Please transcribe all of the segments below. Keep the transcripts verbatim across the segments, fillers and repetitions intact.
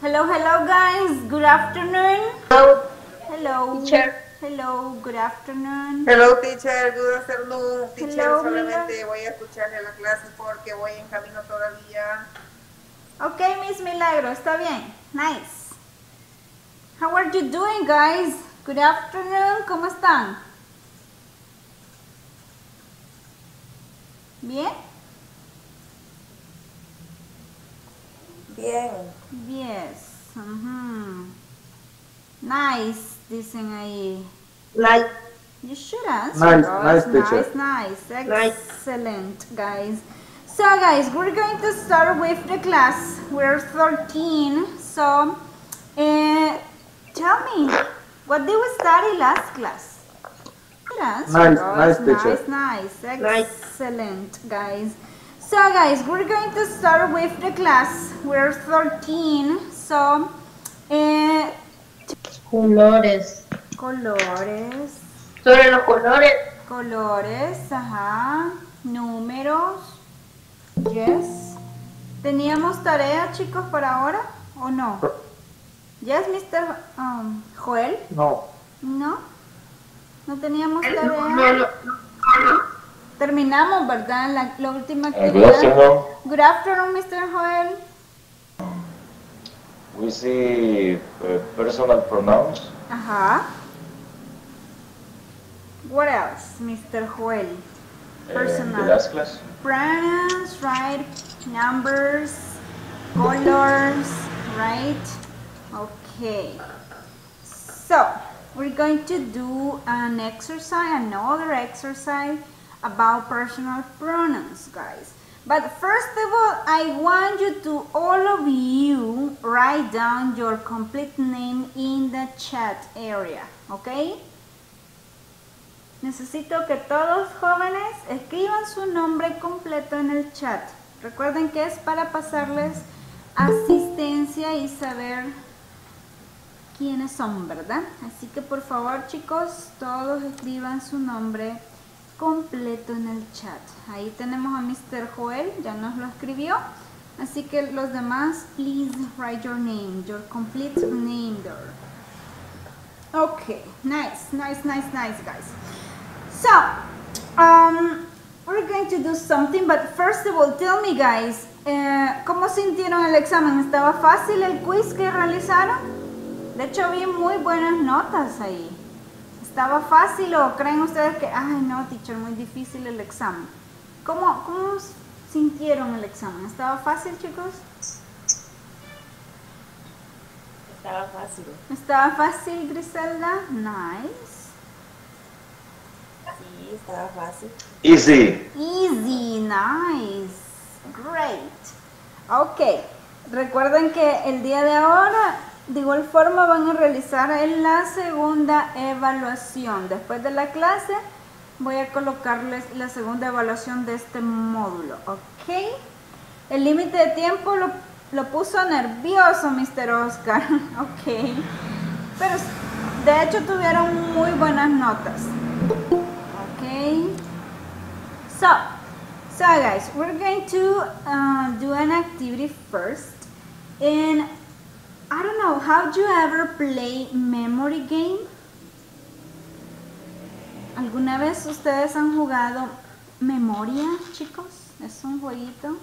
Hello, hello guys. Good afternoon. Hello, Hello. teacher. Hello, good afternoon. Hello, teacher. Good afternoon, teacher. Hello, Solamente Mila. voy a escucharle la clase porque voy en camino todavía. Ok, Miss Milagro, está bien. Nice. How are you doing, guys? Good afternoon. ¿Cómo están? ¿Bien? Bien. Yes. Mhm. Nice, dicen ahí. Nice. You should answer. Nice, guys. nice, teacher. Nice, nice. Nice. Excellent, guys. So, guys, we're going to start with the class. We're thirteen. So, uh, tell me, what did we study last class? Good answer, Nice, guys. nice, teacher. Nice, nice. Nice. Excellent, guys. So, guys, we're going to start with the class. We're thirteen. So, uh, Colores. colores. Sobre los colores. Colores, ajá. Números. Yes. ¿Teníamos tarea, chicos, para ahora o no? Yes, mister um, Joel. No. ¿No? ¿No teníamos No, tarea? no, no. Terminamos, ¿verdad? La, la última Uh, good actividad. afternoon. Good afternoon, mister Joel. We see uh, personal pronouns. Ajá. What else, mister Joel? Uh, Personal. the last class. Pronouns, right? Numbers, colors, right? Okay. So, we're going to do an exercise, another exercise about personal pronouns, guys. But first of all, I want you to, all of you, write down your complete name in the chat area, okay? Necesito que todos jóvenes escriban su nombre completo en el chat. Recuerden que es para pasarles asistencia y saber quiénes son, ¿verdad? Así que por favor, chicos, todos escriban su nombre completo en el chat. Ahí tenemos a mister Joel, ya nos lo escribió. Así que los demás, please write your name, your complete name there. Okay, nice, nice, nice, nice, guys. So, um, we're going to do something, but first of all, tell me, guys, eh, ¿cómo sintieron el examen? ¿Estaba fácil el quiz que realizaron? De hecho, vi muy buenas notas ahí. ¿Estaba fácil o creen ustedes que, ay, no, teacher, muy difícil el examen? ¿Cómo, cómo sintieron el examen? ¿Estaba fácil, chicos? Estaba fácil. ¿Estaba fácil, Griselda? Nice. Sí, estaba fácil. Easy. Easy, nice, great. Ok, recuerden que el día de ahora, de igual forma, van a realizar la segunda evaluación. Después de la clase, voy a colocarles la segunda evaluación de este módulo, ok. El límite de tiempo lo, lo puso nervioso, mister Oscar, ok. Pero de hecho tuvieron muy buenas notas. Okay, so, so guys, we're going to uh, do an activity first, and I don't know, how do you ever play memory game? ¿Alguna vez ustedes han jugado memoria, chicos? ¿Es un jueguito?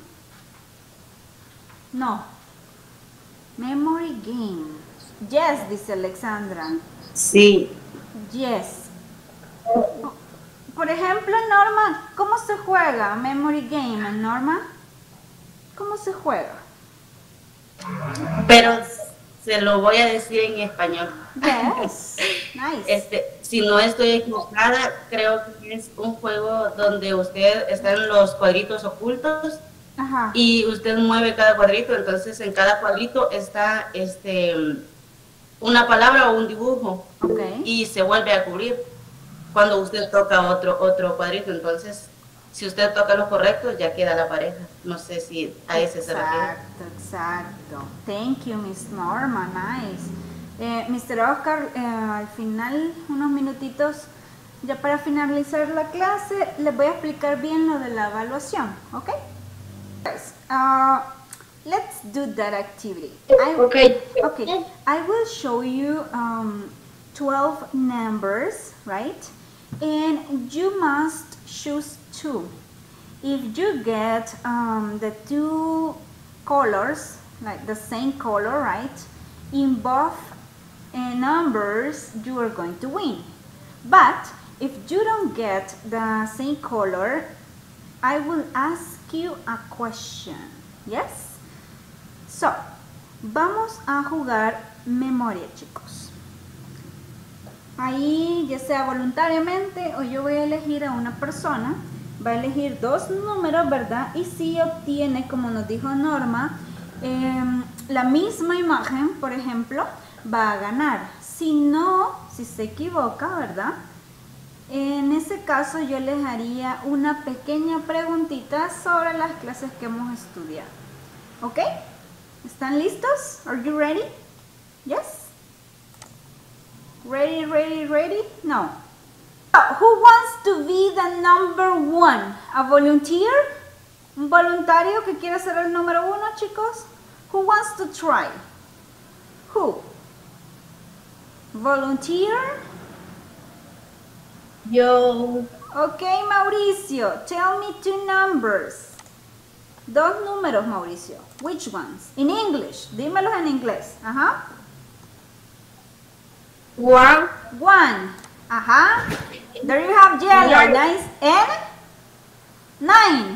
No. Memory game. Yes, dice Alexandra. Sí. Yes. Por ejemplo, Norma, ¿cómo se juega Memory Game, Norma? ¿Cómo se juega? Pero se lo voy a decir en español. Yes. Nice. Este, si no estoy equivocada, creo que es un juego donde usted está en los cuadritos ocultos. Ajá. Y usted mueve cada cuadrito, entonces en cada cuadrito está este una palabra o un dibujo. Okay. Y se vuelve a cubrir cuando usted toca otro otro cuadrito. Entonces, si usted toca los correctos, ya queda la pareja. No sé si a ese se refiere. Exacto, exacto. Thank you, Miss Norma. Nice. Eh, mister Oscar, eh, al final, unos minutitos, ya para finalizar la clase, les voy a explicar bien lo de la evaluación, ¿ok? Guys, uh, let's do that activity. I, Okay. okay, I will show you um, twelve numbers, right? And you must choose two. If you get um, the two colors, like the same color, right, in both uh, numbers, you are going to win. But if you don't get the same color, I will ask you a question. Yes? So, vamos a jugar memoria, chicos. Ahí, ya sea voluntariamente o yo voy a elegir a una persona, va a elegir dos números, ¿verdad? Y si obtiene, como nos dijo Norma, eh, la misma imagen, por ejemplo, va a ganar. Si no, si se equivoca, ¿verdad? En ese caso yo les haría una pequeña preguntita sobre las clases que hemos estudiado. ¿Ok? ¿Están listos? Are you ready? Yes? Ready, ready, ready? No. Oh, who wants to be the number one? A volunteer? ¿Un voluntario que quiere ser el número uno, chicos? Who wants to try? Who? Volunteer? Yo. Okay, Mauricio, tell me two numbers. Dos números, Mauricio. Which ones? In English. Dímelos en inglés. Ajá. One. One. Ajá. There you have yellow. Nine. Nice. And? Nine.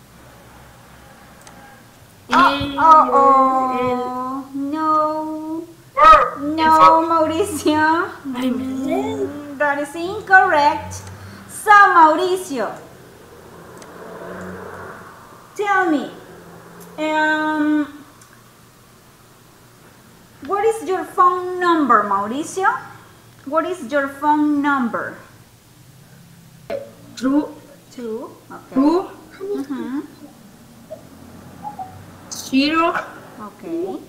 Oh, oh, oh. No. No, Mauricio. Mm, that is incorrect. So, Mauricio, tell me, um, what is your phone number, Mauricio? What is your phone number? Two. Two. Okay. Two. Mm-hmm. Zero. Okay.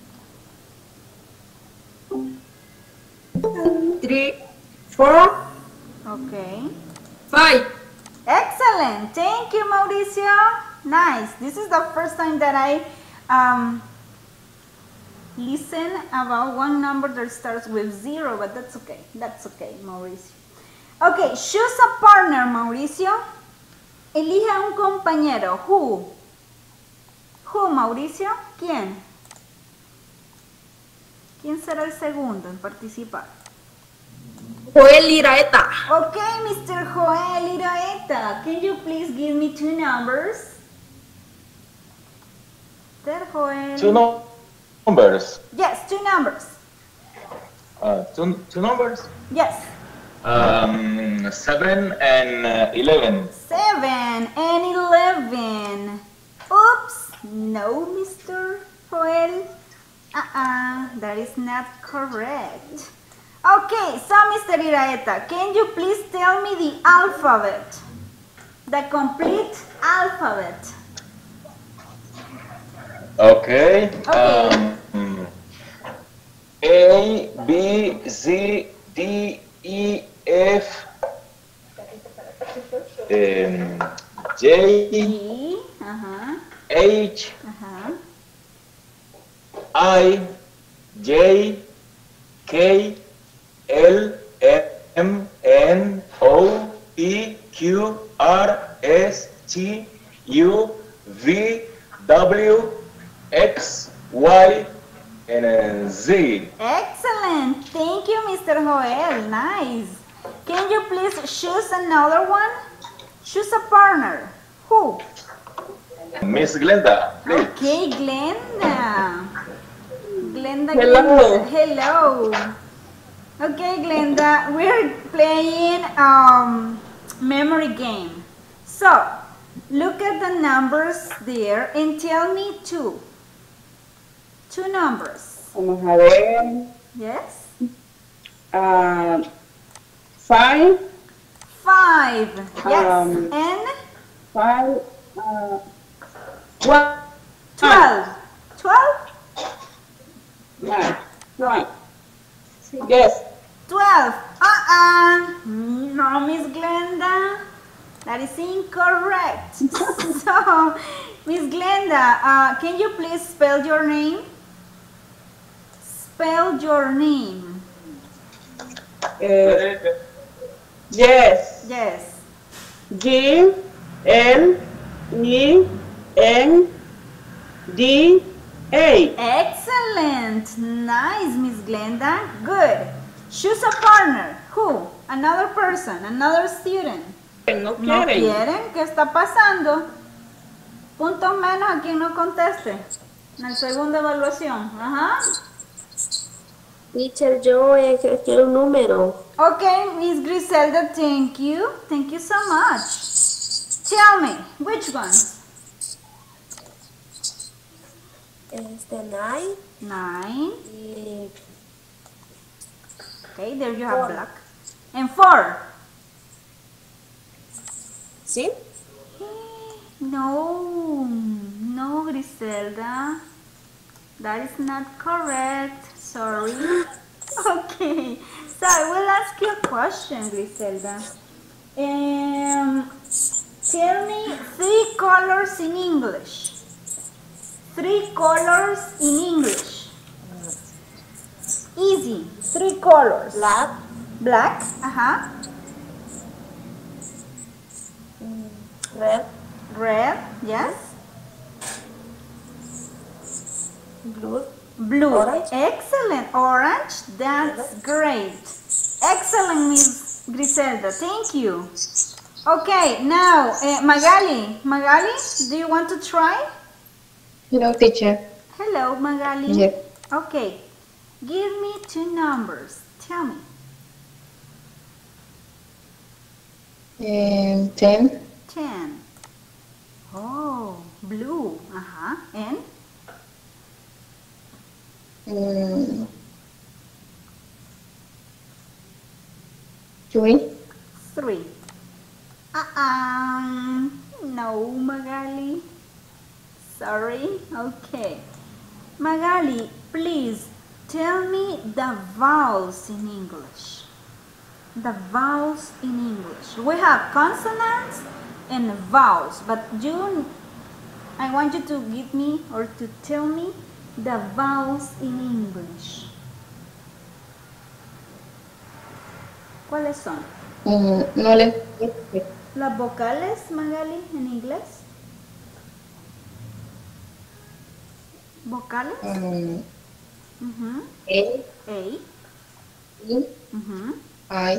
Three. Four. Okay. Five. Excellent. Thank you, Mauricio. Nice. This is the first time that I um, listen about one number that starts with zero, but that's okay. That's okay, Mauricio. Okay, choose a partner, Mauricio. Elija un compañero. Who? Who, Mauricio? ¿Quién? ¿Quién será el segundo en participar? Joel Iraeta. Okay, Mister Joel Iraeta, can you please give me two numbers? Mister Joel. Two no- numbers. Yes, two numbers. Uh, two, two numbers. Yes. Um, seven and uh, eleven. Seven and eleven. Oops. No, Mister Joel. Uh-uh, that is not correct. Okay, so Mister Iraeta, can you please tell me the alphabet? The complete alphabet. Okay. Okay. Um, A, B, C, D, E, F, um, J, G. Uh-huh. H, Uh-huh. I, J, K, L, M, N, O, P, Q, R, S, T, U, V, W, X, Y, and uh, Z. Excellent. Thank you, Mister Joel. Nice. Can you please choose another one? Choose a partner. Who? Miss Glenda, please. Okay, Glenda. Glenda, Hello. Glenda. Hello. Okay, Glenda, we're playing um memory game. So, look at the numbers there and tell me two. Two numbers. Vamos a ver. Yes? Ah, five. Five. Yes. Um, And Five. Uh, one. twelve. Twelve? Nine. One. Yes. Twelve. Uh-uh. No, Miss Glenda. That is incorrect. So, Miss Glenda, uh, can you please spell your name? Spell your name. Uh, yes. Yes. G L E N D A. Excellent. Nice, Miss Glenda. Good. Choose a partner. Who? Another person, another student. No ¿No quieren. quieren? ¿Qué está pasando? Puntos menos a quien no conteste. En la segunda evaluación. Ajá. Teacher, yo eh, que- quiero un número. Okay, Miss Griselda, thank you. Thank you so much. Tell me, which one? Este, nine. Nine. Y Okay, there you have Four. black. And four. ¿sí? No, no, Griselda. That is not correct. Sorry. Okay, so I will ask you a question, Griselda. Um, tell me three colors in English. Three colors in English. Easy. Three colors. Black, Black. Uh-huh. red, Red. Yes. blue, Blue. Orange. Excellent. Orange. That's great. Excellent, Miss Griselda. Thank you. Okay, now, uh, Magali. Magali, do you want to try? Hello, teacher. Hello, Magali. Yes. Okay. Give me two numbers. Tell me. Um, ten, Ten. Oh, blue. Uh-huh. And? um, three, Three. Uh-uh. No, Magali. Sorry. Okay. Magali, please tell me the vowels in English. The vowels in English. We have consonants and vowels, but you, I want you to give me or to tell me the vowels in English. ¿Cuáles son? um, no le, Las vocales, Magali, en inglés. Vocales. um, Ujú. A, A. E, Ujú. I,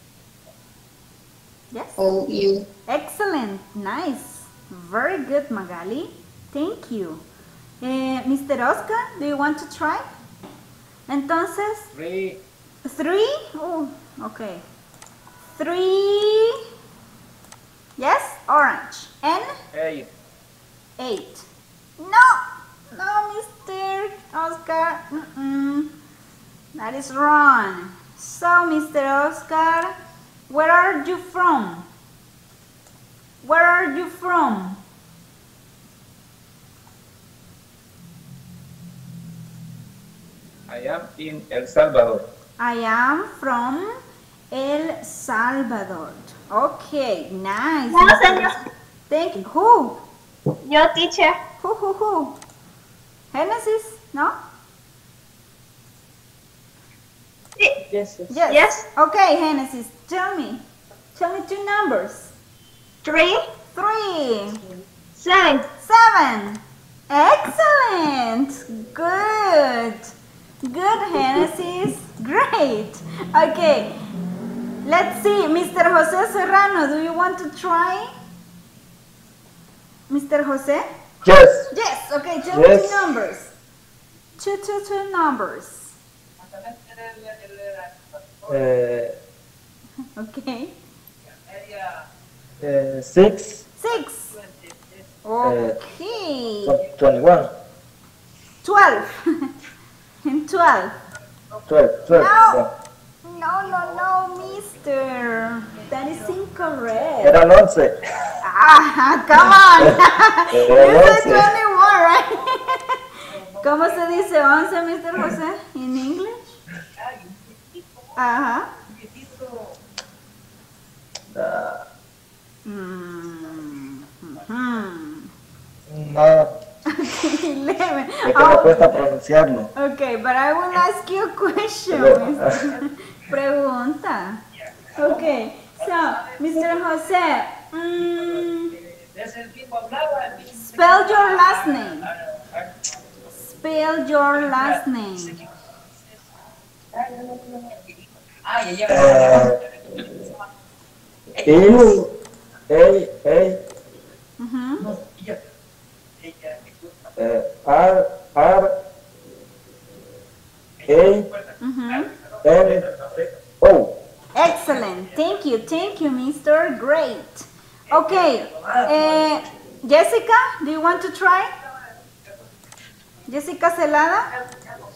Yes. O, U. Excellent. Nice. Very good, Magali. Thank you. Eh, Mister Oscar, do you want to try? Entonces, Three. three. Oh, okay. Three. Yes, orange. And Eight. eight. No, no, Mister Oscar. Mm-mm. That is wrong. So, Mister Oscar, where are you from? Where are you from? I am in El Salvador. I am from El Salvador. Okay, nice. No, señor. Thank you. Who? Yo, teacher. Who, who, who? Genesis? No? Yes, yes. Yes. Yes. Okay, Genesis, tell me. Tell me two numbers. Three, Three, seven. seven. Excellent. Good. Good, Genesis. Great. Okay. Let's see. Mister Jose Serrano, do you want to try? Mister Jose? Yes. Yes. Okay, tell me Yes. two numbers. Two, two, two numbers. Uh, Okay. uh, six, Six. Okay. tw- twenty-one, Twelve. And twelve. twelve, twelve. No. No, no, no, mister. That is incorrect. Eran once. Ah, come on. Eran You said once. twenty-one, right? ¿Cómo se dice once, mister Jose, in English? Ajá. Uh, Mm, mhm. no cuesta pronunciarlo. Okay, but I will ask you a question. mister Pregunta. Okay, so, Mister Jose, mm, spell your last name. Spell your last name. Uh, is A A Mm-hmm. uh, R R A Mm-hmm. N O. Excellent. Thank you. Thank you, Mister Great. Okay. Uh, Jessica, do you want to try? Jessica Celada?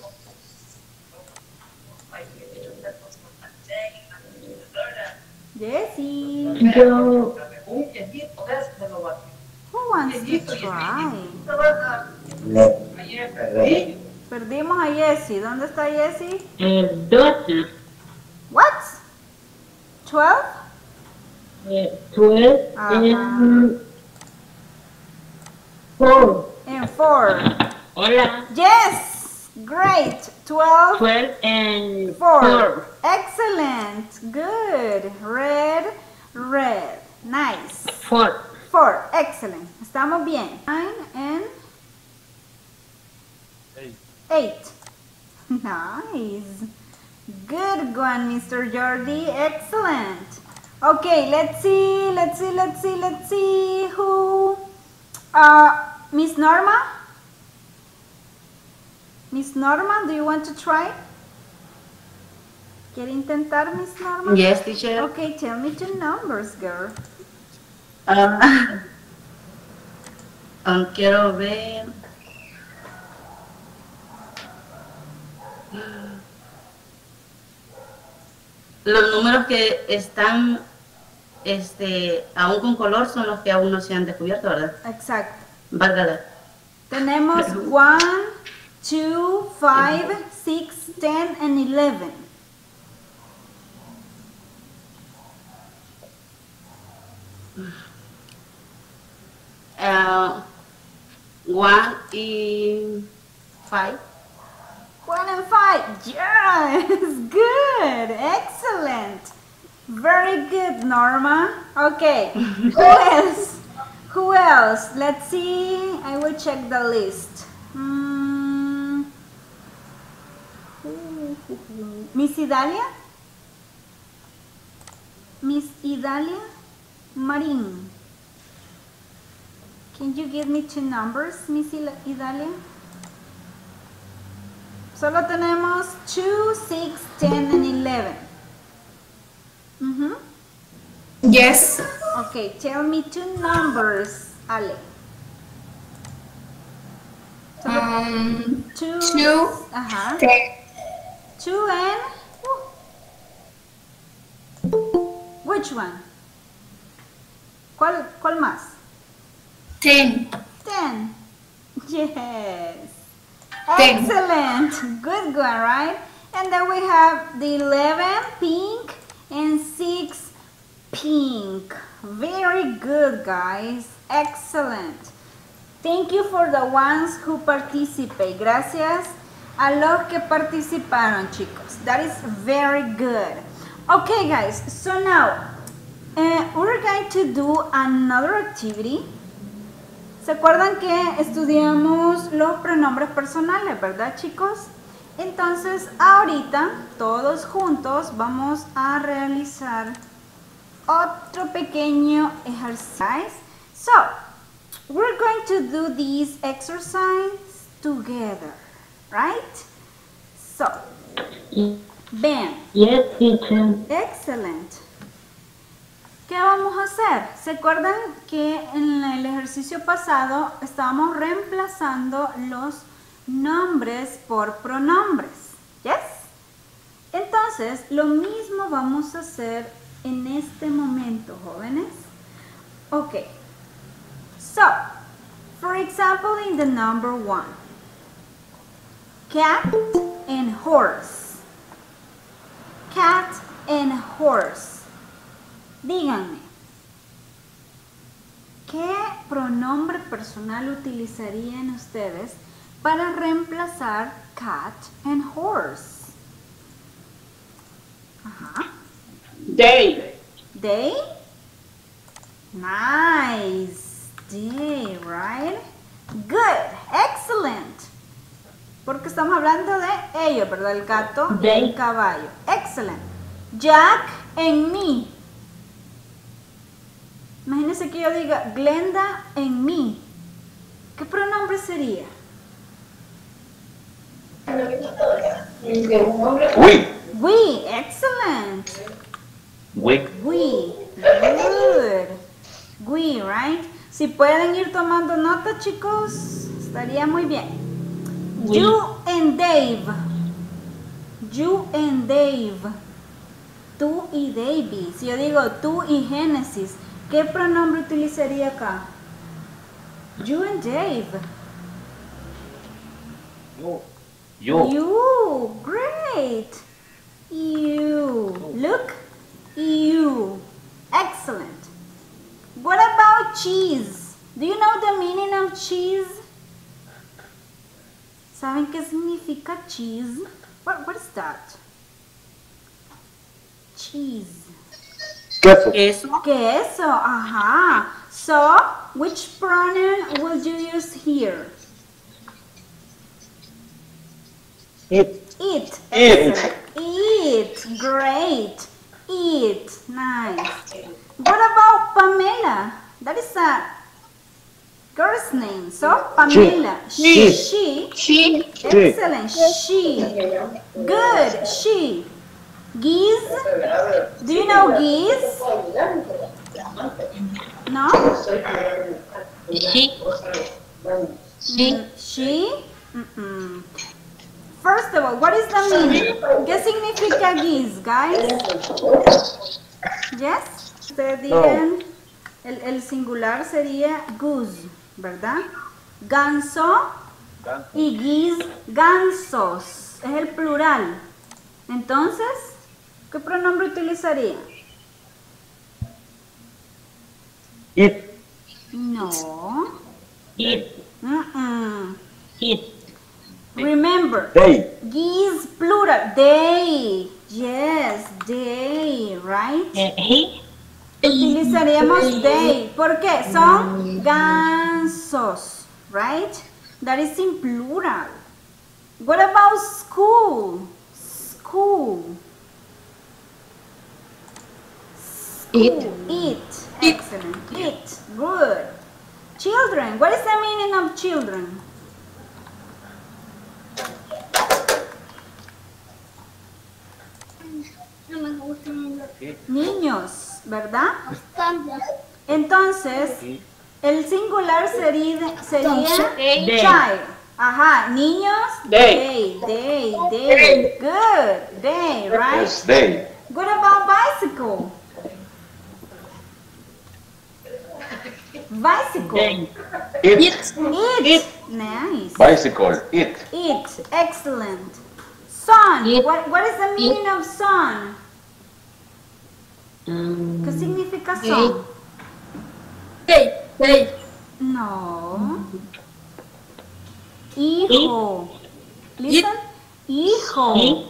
Jessie. Yo, Who wants to try? No. Perdimos a Jessie. ¿Dónde está Jessie? el doce, What? twelve? eh, twelve, Ajá. and four. And four. Hola. Yes! Great. twelve. twelve and Four. four. Excellent. Good. Red, red. Nice. Four. Four. Excellent. Estamos bien. Nine and eight. Nice. Good one, Mister Jordi. Excellent. Okay, let's see, let's see, let's see, let's see who. Uh, Miss Norma? Miss Norma, do you want to try? ¿Quiere intentar, Miss Norma? Yes, teacher. Okay, tell me two numbers, girl. Ah, um, quiero ver. Los números que están este, aún con color son los que aún no se han descubierto, ¿verdad? Exacto. Válgala. Tenemos one, two, five, six, ten, and eleven. Uh, one y five. One and five. Yes, good, excellent. Very good, Norma. Okay, who else? Who else? Let's see. I will check the list. Hmm. Miss Idalia? Miss Idalia Marin. Can you give me two numbers, Miss Idalia? Solo tenemos two, six, ten, and eleven. Mm-hmm. Yes. Okay, tell me two numbers, Ale. Solo Um, two. two, Ajá. ten, Two and. Which one? ¿Cuál, cuál más? ten. Ten. Yes. Ten. Excellent. Good one, right? And then we have the eleven, pink, and six, pink. Very good, guys. Excellent. Thank you for the ones who participate. Gracias a los que participaron, chicos. That is very good. Okay, guys. So now, uh, we're going to do another activity. ¿Se acuerdan que estudiamos los pronombres personales, verdad, chicos? Entonces, ahorita, todos juntos, vamos a realizar otro pequeño ejercicio. So, we're going to do this exercise together, right? So, ven. Yes, teacher. Excellent. ¿Qué vamos a hacer? ¿Se acuerdan que en el ejercicio pasado estábamos reemplazando los nombres por pronombres? ¿Yes? Entonces, lo mismo vamos a hacer en este momento, jóvenes. Ok. So, for example, in the number one. Cat and horse. Cat and horse. Díganme, ¿qué pronombre personal utilizarían ustedes para reemplazar cat and horse? Ajá. They. They? Nice. They, right? Good. Excellent. Porque estamos hablando de ellos, ¿verdad? El gato y el caballo. Excellent. Jack and me. Imagínense que yo diga Glenda and me. ¿Qué pronombre sería? We. We. Excellent. We. We. Good. We, right? Si pueden ir tomando nota, chicos, estaría muy bien. You and Dave. You and Dave. Tú y Davey. Si yo digo tú y Génesis, ¿qué pronombre utilizaría acá? You and Dave. You. You. You. Great. You. Look. You. Excellent. What about cheese? Do you know the meaning of cheese? ¿Saben qué significa cheese? What, what is that? Cheese. Queso. Queso. Queso, ajá. So, which pronoun will you use here? It. Eat. Eat. Excellent. Eat. Great. Eat. Nice. What about Pamela? That is a girl's name. So, Pamela. She. She. She. Excellent. She. Good. She. Geese. Do you know geese? No? She. Mm, she? Mm-mm. First of all, what is the meaning? ¿Qué significa geese, guys? Yes? Ustedes digan, el, el singular sería goose, ¿verdad? Ganso y geese, gansos. Es el plural. Entonces, ¿qué pronombre utilizaría? It. No. It. Mm-mm. It. Remember, They. geese plural. They. Yes, they, right? Uh, he. Utilizaríamos they. ¿Por qué? Son gansos, right? That is in plural. What about school? School. It. Eat. Excellent. Eat. Good. Children. What is the meaning of children? Niños, ¿verdad? Entonces, el singular sería, sería child. Ajá, niños, They. they, they, they. Good, they, right? Yes, they. What about bicycle? Bicycle. They. It. Eat. Nice. Bicycle. It. Eat. Excellent. Son. Eat. What, what is the meaning of son? Um, ¿Qué significa son? They. They. No. Hijo. Listen. Hijo. he.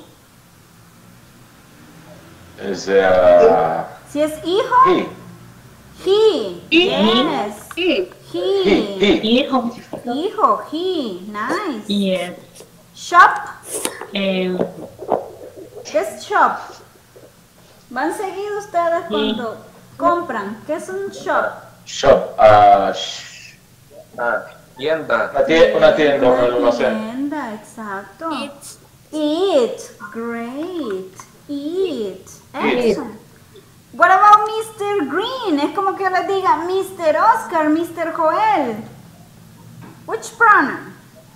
Is uh, Si es hijo, he. he. Yes. He. He. He. He. Hijo. Hijo. He. Nice. Yes. Shop. Um, ¿Qué es shop? Van seguidos ustedes cuando compran. ¿Qué es un shop? Shop. Uh, sh Ah. tienda. Una tienda, una tienda, un Una almacén. tienda, exacto. Eat. Eat. Great. Eat. Excellent. What about mister Green? Es como que yo les diga mister Oscar, mister Joel. Which pronoun?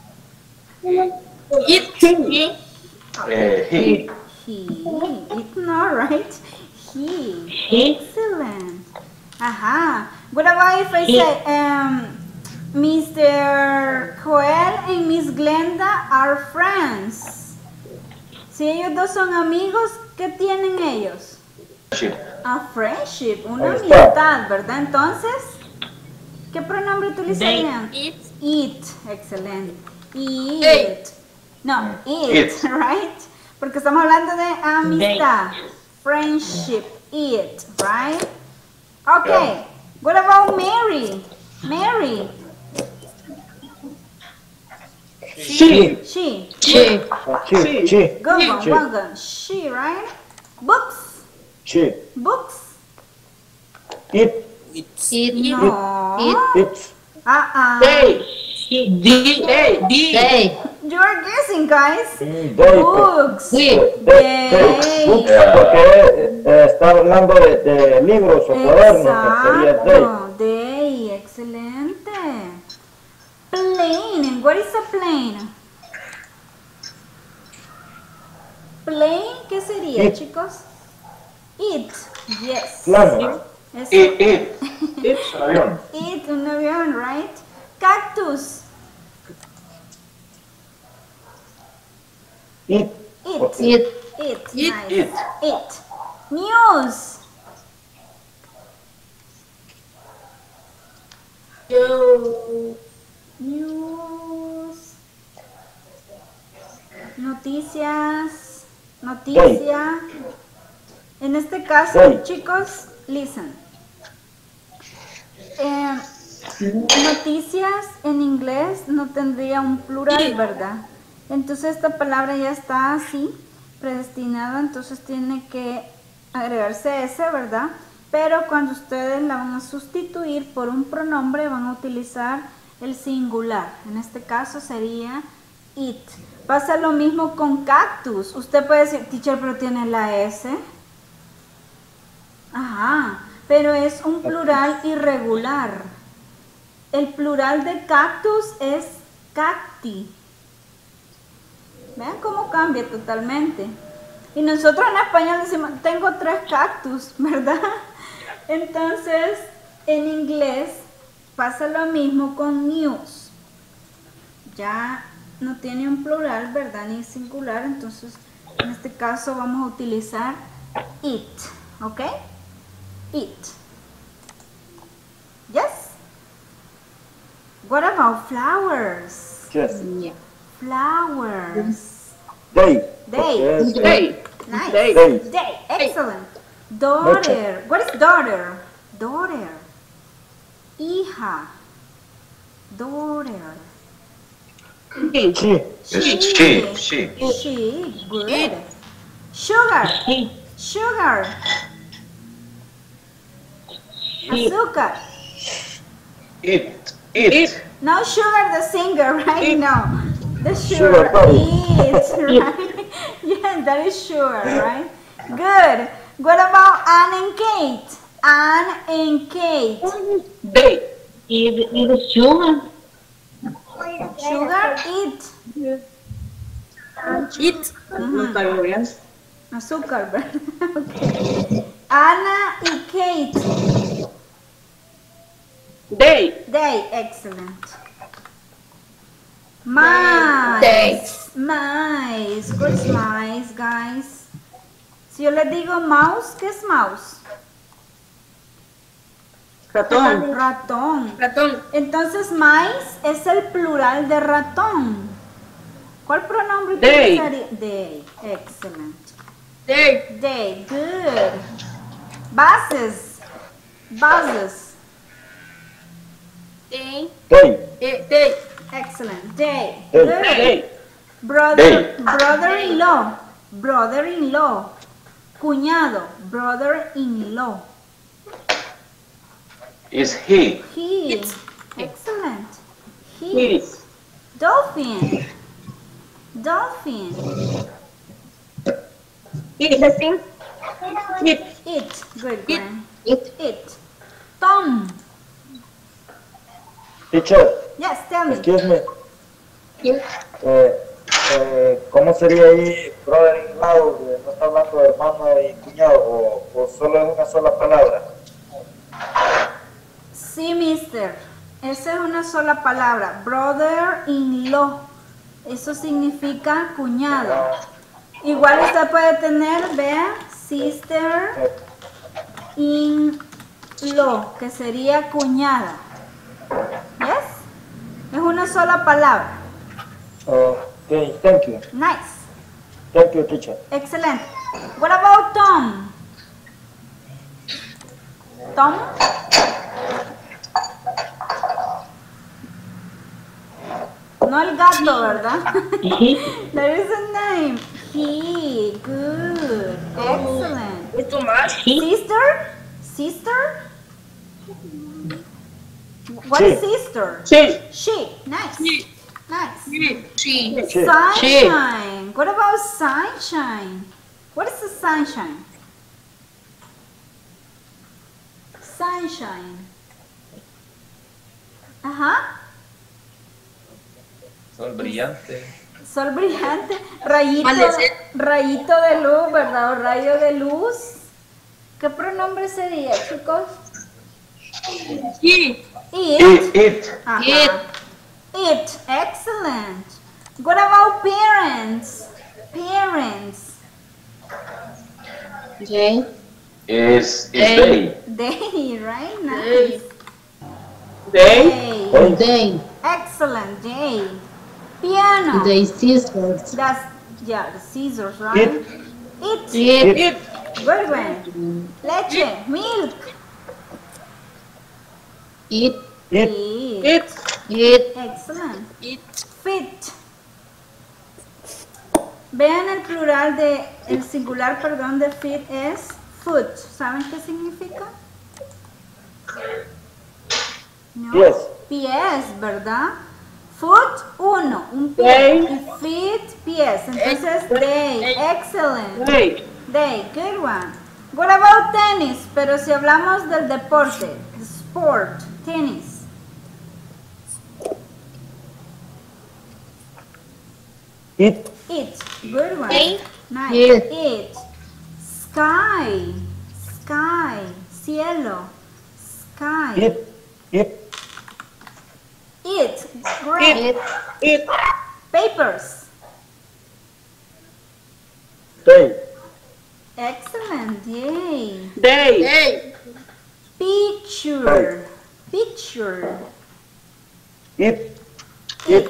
It. He. Eh, he. He. It's not right. He. He. Excellent. Ajá. What about if I He. say um, mister Joel and Miss Glenda are friends? Si ellos dos son amigos, ¿qué tienen ellos? Ship. A friendship, una Ahí está. amistad, ¿verdad? Entonces, ¿qué pronombre utilizarían? It. Eat, excelente. Eat. No, eat, Eat. right? Porque estamos hablando de amistad. Friendship. Eat, right? Okay. Yeah. What about Mary? Mary. She. She. She. She. She. Good one, She. well done. She, right? Books. She. Books. It. It. No. It. Uh-uh. They. She. D. They. D. They. You're guessing, guys. They. Books. We. They. They. Books, porque eh, está hablando de, de libros o cuadernos, que sería they. Exacto. They. Excelente. Plane. What is a plane? Plane, ¿qué sería, It. chicos? It. Yes. Plano. Es It, it. Es un avión. it, un avión, right? Cactus. It. It. It. It. It. Nice. It. It. News. You. News. Noticias. Noticia. En este caso, Hey. chicos, listen. Eh, noticias en inglés no tendría un plural, ¿verdad? Entonces esta palabra ya está así, predestinada, entonces tiene que agregarse ese, ¿verdad? Pero cuando ustedes la van a sustituir por un pronombre van a utilizar el singular. En este caso sería it. Pasa lo mismo con cactus. Usted puede decir, teacher, pero tiene la S. Ajá, pero es un plural irregular. El plural de cactus es cacti. Vean cómo cambia totalmente. Y nosotros en español decimos, tengo tres cactus, ¿verdad? Entonces, en inglés pasa lo mismo con news. Ya no tiene un plural, ¿verdad? Ni singular, entonces en este caso vamos a utilizar it, ¿ok? It. Yes? What about flowers? Yes. Flowers. They. They. Porque es, They. Nice. They. They. Excellent. Daughter. What is daughter? Daughter. Hija. Daughter. She. Es she, she. She. Good. Sugar. She. Sugar. She. Azúcar. It, it. No Sugar the singer, right? It. No. The Sugar sugar. daddy. It, right? Yes, that is sugar, right? Good. What about Anne and Kate? Anne and Kate. They. It. It is sugar. Sugar, it. It. No está bien. Azúcar, ¿verdad? Okay. Ana y Kate. They. They, excellent. Mice. Thanks. Mice. What is mice, guys? Si yo les digo mouse, ¿qué es mouse? Ratón. Ratón. Ratón. Entonces, mice es el plural de ratón. ¿Cuál pronombre They. utilizaría? They. Excellent. They. They. Good. Buses. Buses. They. They. Eh, They. Excellent. They. They. Good. They. Brother. Brother-in-law. Brother-in-law. Cuñado. Brother-in-law. Is he. He. It's- Excellent. He. It. Dolphin. Dolphin. It. It. It. Good, It. Gwen. It. It. Tom. Teacher, Yes, tell me. excuse me. It. Eh, eh, ¿Cómo sería ahí brother-in-law? Eh, ¿No está hablando de hermano y cuñado o, o solo es una sola palabra? Sí, mister. Esa es una sola palabra. Brother-in-law. Eso significa cuñado. Igual usted puede tener, vea, sister-in-law, que sería cuñada. ¿Yes? Es una sola palabra. Okay, thank you. Nice. Thank you, teacher. Excellent. What about Tom? Tom? No el gato, ¿verdad? There is a name. He. Good. Excellent. ¿Es Tomás? Sister? Sister? What Sí. is sister? Sí. She. Nice. Sí. Nice. Sí. Sí. Sunshine. What about sunshine? What is the sunshine? Sunshine. Ajá. Sol brillante. Sol brillante. Rayito, Amanecer. rayito de luz, ¿verdad? O rayo de luz. ¿Qué pronombre sería, chicos? Sí. It. It, it. Ajá. It. It. Excellent. What about parents? Parents. Jane. Is, is They. they. They, right? Nice. They. They. They, Excellent. They. Piano. they sisters. That's, yeah, the scissors, right? It. It. It, It. Good one. Leche. Milk. it, It. It. It. it, Excellent. It. Fit. Vean el plural de, el singular, perdón, de fit es foot. ¿Saben qué significa? No. Pies. Pies, ¿verdad? Foot, uno, un pie. Y feet, pies. Entonces, they. Excellent. They. They, good one. What about tenis? Pero si hablamos del deporte, the sport, tenis. It. It, good one. It. Nice. It. It. Sky, sky, cielo, sky. It. It. It, great. It. It. Papers. They. Excellent, yay. They. They. Picture, picture. It. it,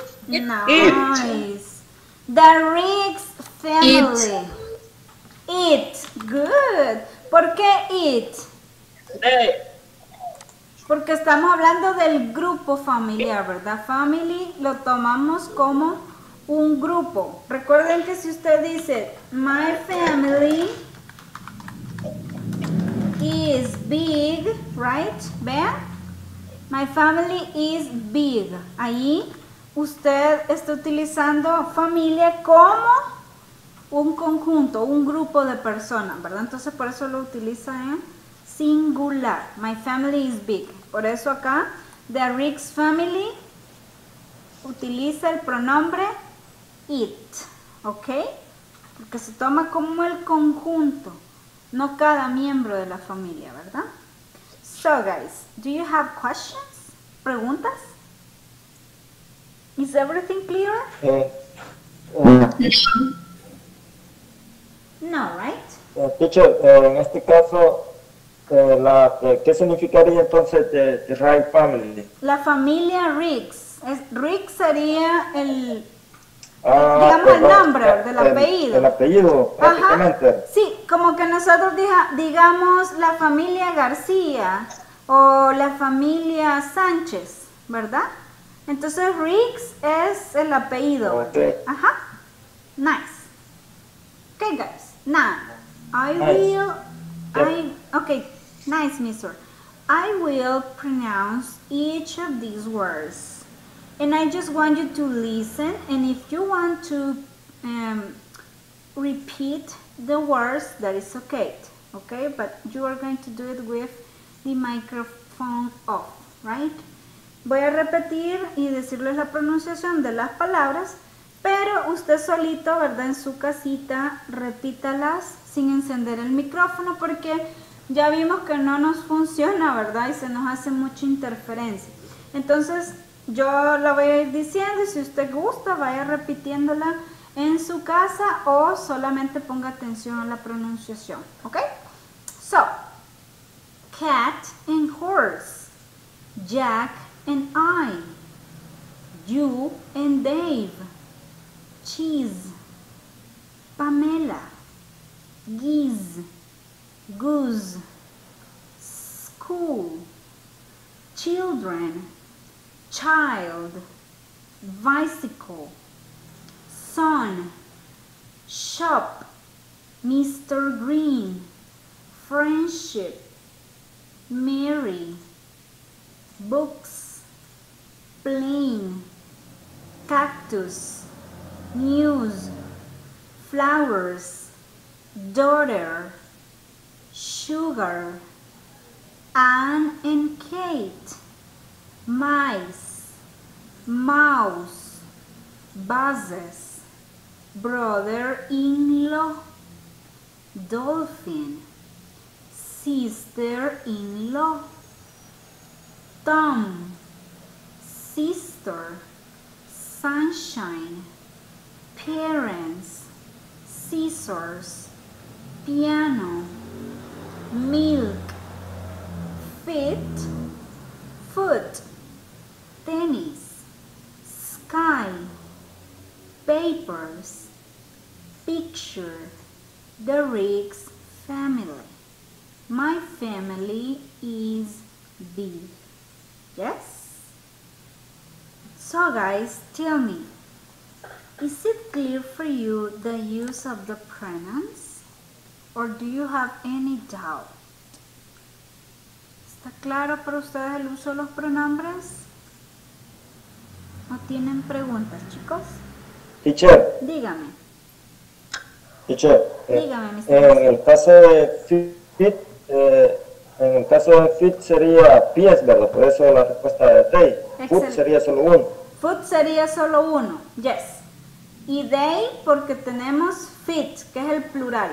Nice. The Riggs family. It, good. ¿Por qué it? They. Porque estamos hablando del grupo familiar, ¿verdad? Family lo tomamos como un grupo. Recuerden que si usted dice, my family is big, right? Vean. My family is big. Ahí usted está utilizando familia como un conjunto, un grupo de personas, ¿verdad? Entonces por eso lo utiliza en singular. My family is big. Por eso acá, the Riggs family utiliza el pronombre it. ¿Ok? Porque se toma como el conjunto, no cada miembro de la familia, ¿verdad? So guys, do you have questions? ¿Preguntas? Is everything clear? Eh, eh, No, right? eh, teacher, eh, en este caso, eh, la, eh, ¿qué significaría entonces de, de Wright family? La familia Riggs. Es, Riggs sería el, Ah, digamos el perdón, nombre eh, del el- apellido. El apellido, prácticamente. Ajá. Sí, como que nosotros diga- digamos la familia García o la familia Sánchez, ¿verdad? Entonces Riggs es el apellido. Ok. Ajá. Nice. Okay, guys. Now, I Nice. will. Yep. I okay. Nice, Mister. I will pronounce each of these words, and I just want you to listen. And if you want to um, repeat the words, that is okay. Okay, but you are going to do it with the microphone off, right? Voy a repetir y decirles la pronunciación de las palabras, pero usted solito, ¿verdad? En su casita, repítalas sin encender el micrófono porque ya vimos que no nos funciona, ¿verdad? Y se nos hace mucha interferencia. Entonces, yo la voy a ir diciendo y si usted gusta, vaya repitiéndola en su casa o solamente ponga atención a la pronunciación, ¿ok? So, cat and horse, Jack and I, You and Dave. Cheese. Pamela. Geese. Goose. School. Children. Child. Bicycle. Son. Shop. Mister Green. Friendship. Mary. Books. Plane. Cactus. News. Flowers. Daughter. Sugar. Anne and Kate. Mice. Mouse. Buses. Brother-in-law. Dolphin. Sister-in-law. Tom. Sister. Sunshine. Parents. Scissors. Piano. Milk. Feet. Foot. Tennis. Sky. Papers. Picture. The Riggs family. My family is big. Yes? So guys, tell me, is it clear for you the use of the pronouns? Or do you have any doubt? ¿Está claro para ustedes el uso de los pronombres? ¿O tienen preguntas, chicos? Teacher, Dígame. teacher, eh, Dígame, mister en el caso de fit, eh, en el caso de fit sería pies, ¿verdad? Por eso la respuesta de they. Foot Excelente. sería solo uno. Foot sería solo uno, yes. Y they porque tenemos feet, que es el plural.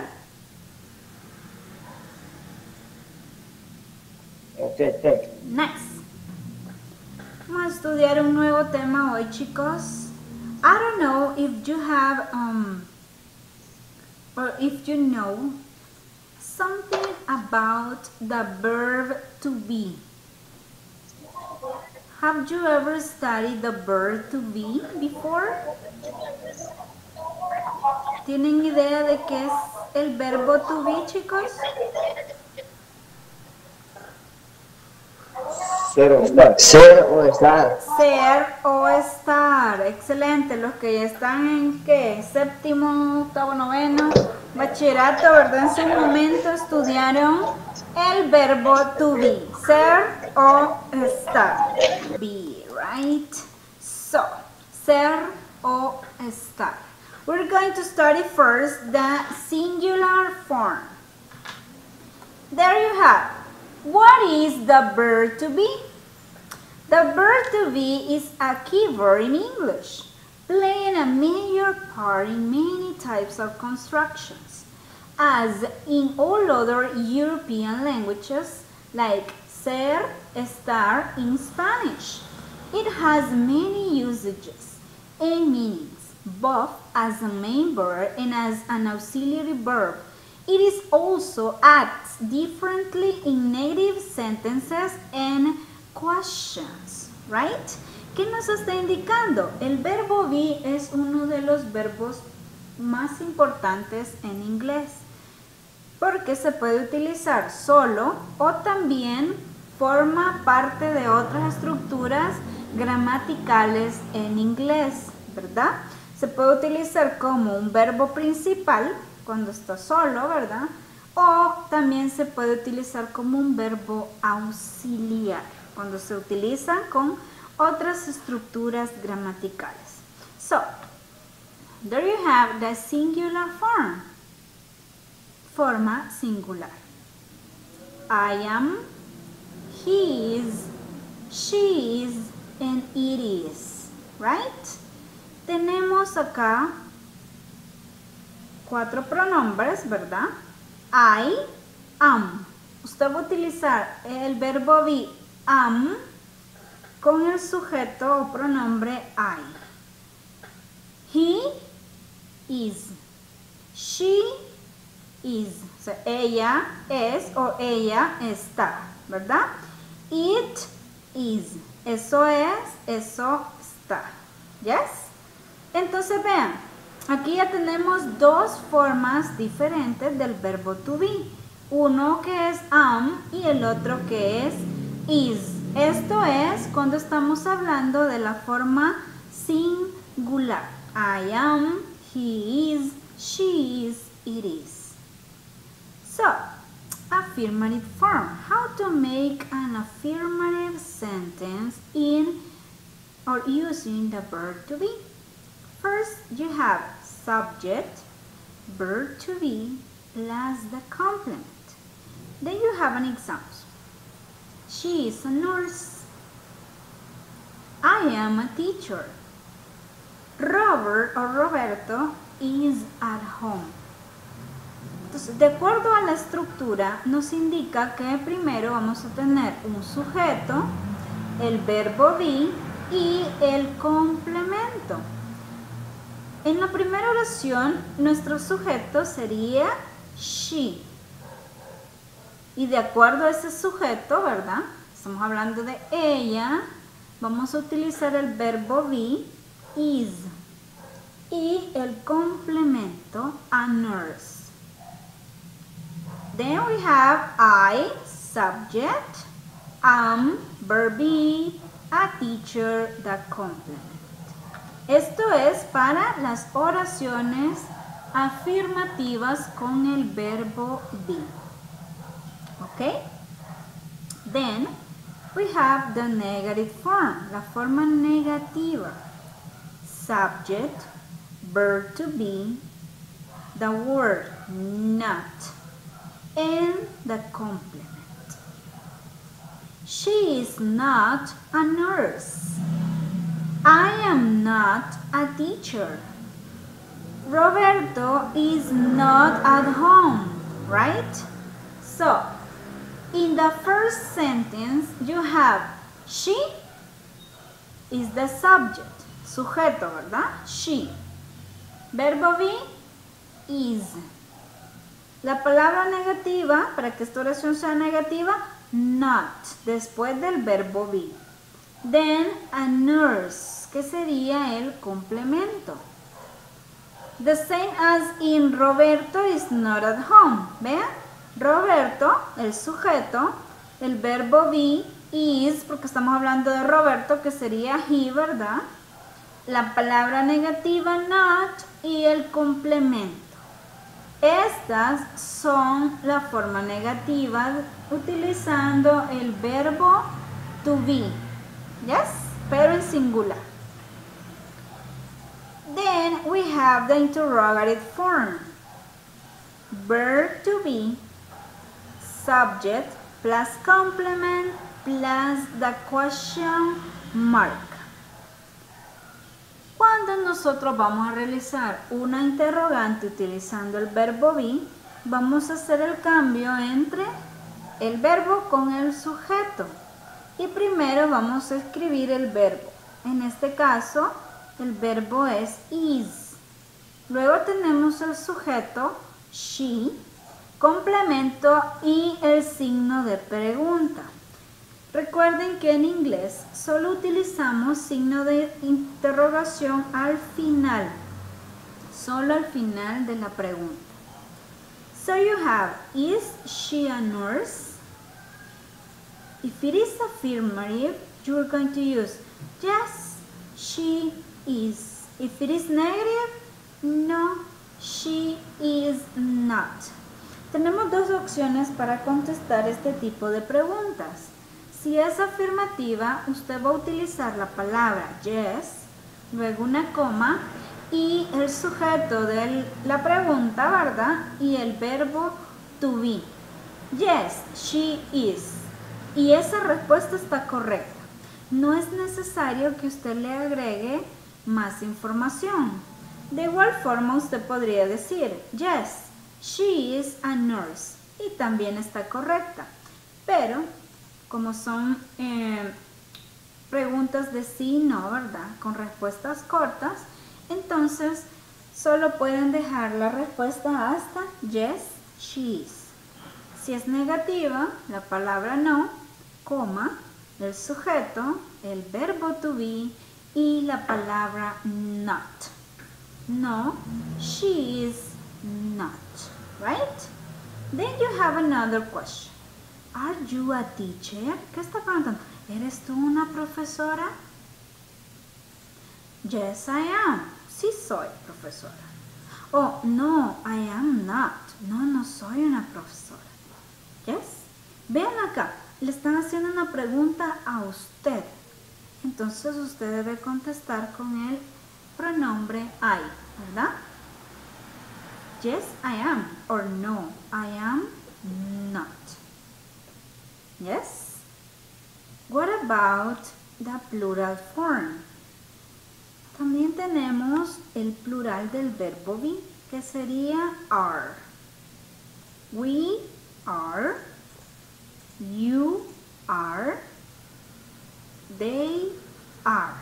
Ok, thank you. Next. Vamos a estudiar un nuevo tema hoy, chicos. I don't know if you have, um, or if you know something about the verb to be. Have you ever studied the verb to be before? ¿Tienen idea de qué es el verbo to be, chicos? Ser o estar. Ser o estar. Ser o estar. Excelente. Los que ya están en ¿qué? Séptimo, octavo, noveno, bachillerato, ¿verdad? En su momento estudiaron el verbo to be. Ser o estar. Be, right? So, ser o estar. We're going to study first the singular form. There you have. What is the verb to be? The verb to be is a key word in English, playing a major part in many types of constructions. As in all other European languages, like ser, estar in Spanish, it has many usages and meanings, both as a main verb and as an auxiliary verb. It is also acts differently in negative sentences and questions, right? ¿Qué nos está indicando? El verbo be es uno de los verbos más importantes en inglés porque se puede utilizar solo o también forma parte de otras estructuras gramaticales en inglés, ¿verdad? Se puede utilizar como un verbo principal cuando está solo, ¿verdad? O también se puede utilizar como un verbo auxiliar, cuando se utilizan con otras estructuras gramaticales. So, there you have the singular form. Forma singular. I am, he is, she is, and it is. Right? Tenemos acá cuatro pronombres, ¿verdad? I, am. Usted va a utilizar el verbo be, am, con el sujeto o pronombre I. He is. She is. O sea, ella es o ella está, ¿verdad? It is. Eso es, eso está. Yes? Entonces vean, aquí ya tenemos dos formas diferentes del verbo to be. Uno que es am y el otro que es is. Esto es cuando estamos hablando de la forma singular. I am, he is, she is, it is. So, affirmative form. How to make an affirmative sentence in or using the verb to be. First, you have subject, verb to be, plus the complement. Then you have an example. She is a nurse. I am a teacher. Robert or Roberto is at home. Entonces, de acuerdo a la estructura, nos indica que primero vamos a tener un sujeto, el verbo be y el complemento. En la primera oración, nuestro sujeto sería she. Y de acuerdo a ese sujeto, ¿verdad? Estamos hablando de ella. Vamos a utilizar el verbo be, is. Y el complemento, a nurse. Then we have I, subject, am, verb be, a teacher, the complement. Esto es para las oraciones afirmativas con el verbo be. Okay? Then we have the negative form, la forma negativa. Subject, verb to be, the word not, and the complement. She is not a nurse. I am not a teacher. Roberto is not at home, right? So, in the first sentence, you have she is the subject, sujeto, ¿verdad? She. Verbo be, is. La palabra negativa, para que esta oración sea negativa, not, después del verbo be. Then, a nurse, que sería el complemento. The same as in Roberto is not at home. Vean, Roberto, el sujeto, el verbo be, is, porque estamos hablando de Roberto, que sería he, ¿verdad? La palabra negativa not y el complemento. Estas son la forma negativa utilizando el verbo to be. Yes, pero en singular. Then we have the interrogative form. Verb to be, subject plus complement plus the question mark. Cuando nosotros vamos a realizar una interrogante utilizando el verbo be, vamos a hacer el cambio entre el verbo con el sujeto. Y primero vamos a escribir el verbo. En este caso, el verbo es is. Luego tenemos el sujeto, she, complemento y el signo de pregunta. Recuerden que en inglés solo utilizamos signo de interrogación al final. Solo al final de la pregunta. So you have, is she a nurse? If it is affirmative, you are going to use yes, she is. If it is negative, no, she is not. Tenemos dos opciones para contestar este tipo de preguntas. Si es afirmativa, usted va a utilizar la palabra yes, luego una coma y el sujeto de la pregunta, ¿verdad? Y el verbo to be. Yes, she is. Y esa respuesta está correcta. No es necesario que usted le agregue más información. De igual forma usted podría decir, yes, she is a nurse. Y también está correcta. Pero, como son eh, preguntas de sí y no, ¿verdad? Con respuestas cortas, entonces solo pueden dejar la respuesta hasta yes, she is. Si es negativa, la palabra no, coma, el sujeto, el verbo to be y la palabra not. No, she is not, right? Then you have another question. Are you a teacher? ¿Qué está preguntando? ¿Eres tú una profesora? Yes, I am. Sí soy profesora. Oh, no, I am not. No, no soy una profesora. Yes. Vean acá, le están haciendo una pregunta a usted. Entonces usted debe contestar con el pronombre I, ¿verdad? Yes, I am. Or no, I am not. Yes? What about the plural form? También tenemos el plural del verbo be, que sería are. We are, you are, they are.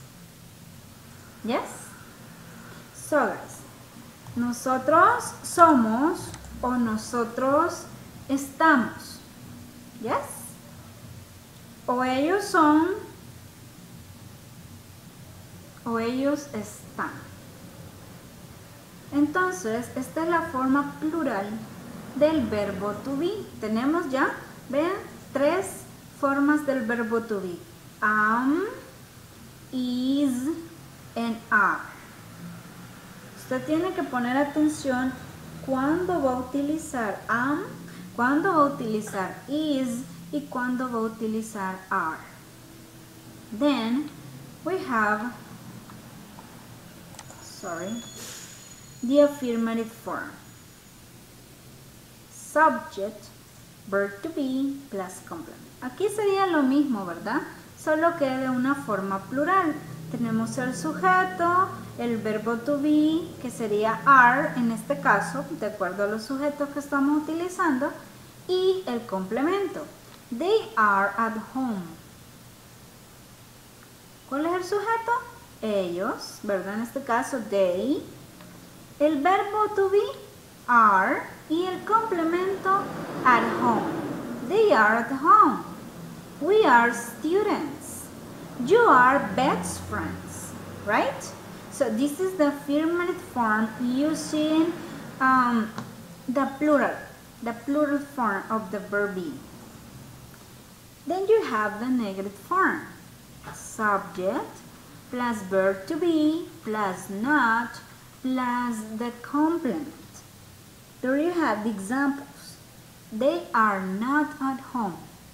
Yes? So guys, nosotros somos o nosotros estamos. Yes? O ellos son o ellos están. Entonces, esta es la forma plural del verbo to be. Tenemos ya, vean, tres formas del verbo to be. Am, is, and are. Usted tiene que poner atención cuándo va a utilizar am, cuándo va a utilizar is y cuándo va a utilizar are. Then we have sorry, the affirmative form. Subject, verb to be, plus complement. Aquí sería lo mismo, ¿verdad? Solo que de una forma plural. Tenemos el sujeto, el verbo to be, que sería are en este caso, de acuerdo a los sujetos que estamos utilizando, y el complemento. They are at home. ¿Cuál es el sujeto? Ellos, ¿verdad? En este caso, they. El verbo to be, are. Y el complemento, at home. They are at home. We are students. You are best friends, right? So this is the affirmative form using um, the plural, the plural form of the verb be. Then you have the negative form. Subject plus verb to be plus not plus the complement. There you have the examples. They are not at home.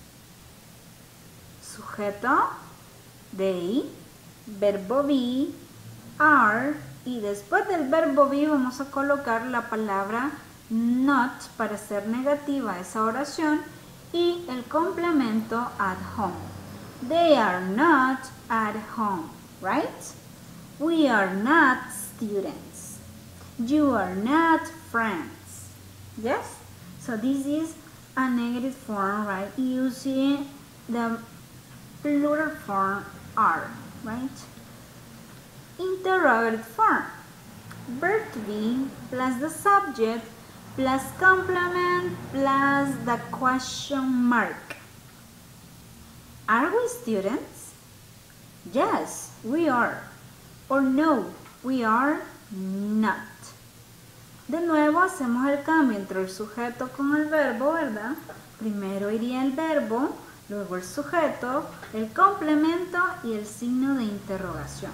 Sujeto, they, verbo be, are, y después del verbo be vamos a colocar la palabra not para hacer negativa esa oración y el complemento at home. They are not at home, right? We are not students. You are not friends. Yes? So this is a negative form, right? Using the plural form are, right? Interrogative form. Verb to be plus the subject plus complement plus the question mark. Are we students? Yes, we are. Or no, we are not. De nuevo hacemos el cambio entre el sujeto con el verbo, ¿verdad? Primero iría el verbo, luego el sujeto, el complemento y el signo de interrogación.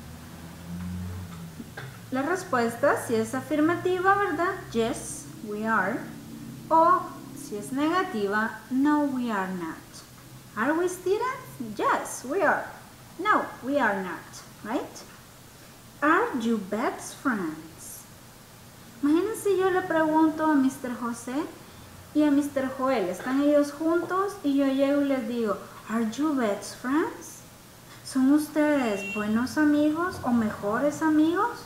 La respuesta, si es afirmativa, ¿verdad? Yes, we are. O si es negativa, no, we are not. Are we students? Yes, we are. No, we are not, right? Are you best friends? Imagínense yo le pregunto a mister José y a mister Joel, están ellos juntos y yo llego y les digo, are you best friends? ¿Son ustedes buenos amigos o mejores amigos?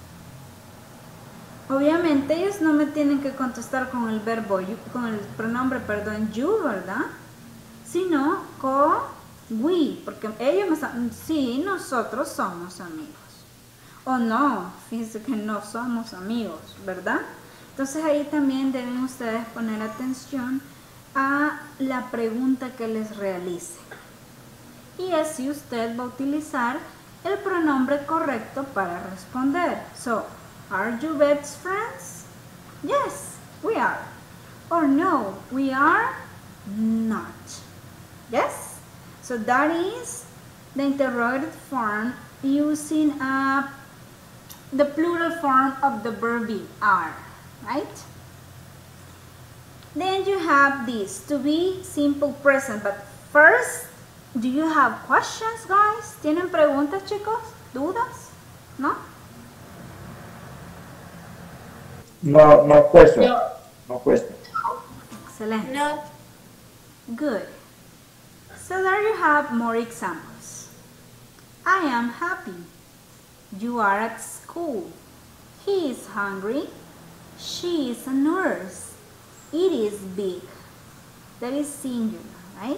Obviamente ellos no me tienen que contestar con el verbo, con el pronombre, perdón, you, ¿verdad? Sino con we, porque ellos me están, sí, nosotros somos amigos. O no, fíjense que no somos amigos, ¿verdad? Entonces ahí también deben ustedes poner atención a la pregunta que les realice. Y así usted va a utilizar el pronombre correcto para responder. So, are you best friends? Yes, we are. Or no, we are not. Yes? So that is the interrogative form using uh, the plural form of the verb be, are, right? Then you have this, to be simple present. But first, do you have questions, guys? ¿Tienen preguntas, chicos? ¿Dudas? ¿No? No, no question. No. No question. Excellent. No. Good. So there you have more examples. I am happy. You are at school. He is hungry. She is a nurse. It is big. That is singular, right?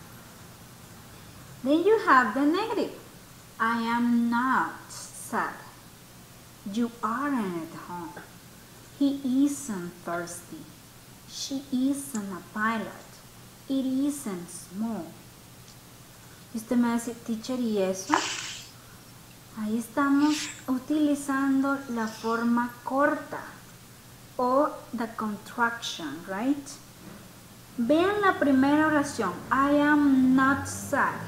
Then you have the negative. I am not sad. You aren't at home. He isn't thirsty. She isn't a pilot. It isn't small. Y usted me dice, teacher, ¿y eso? Ahí estamos utilizando la forma corta o the contraction, right? Vean la primera oración. I am not sad.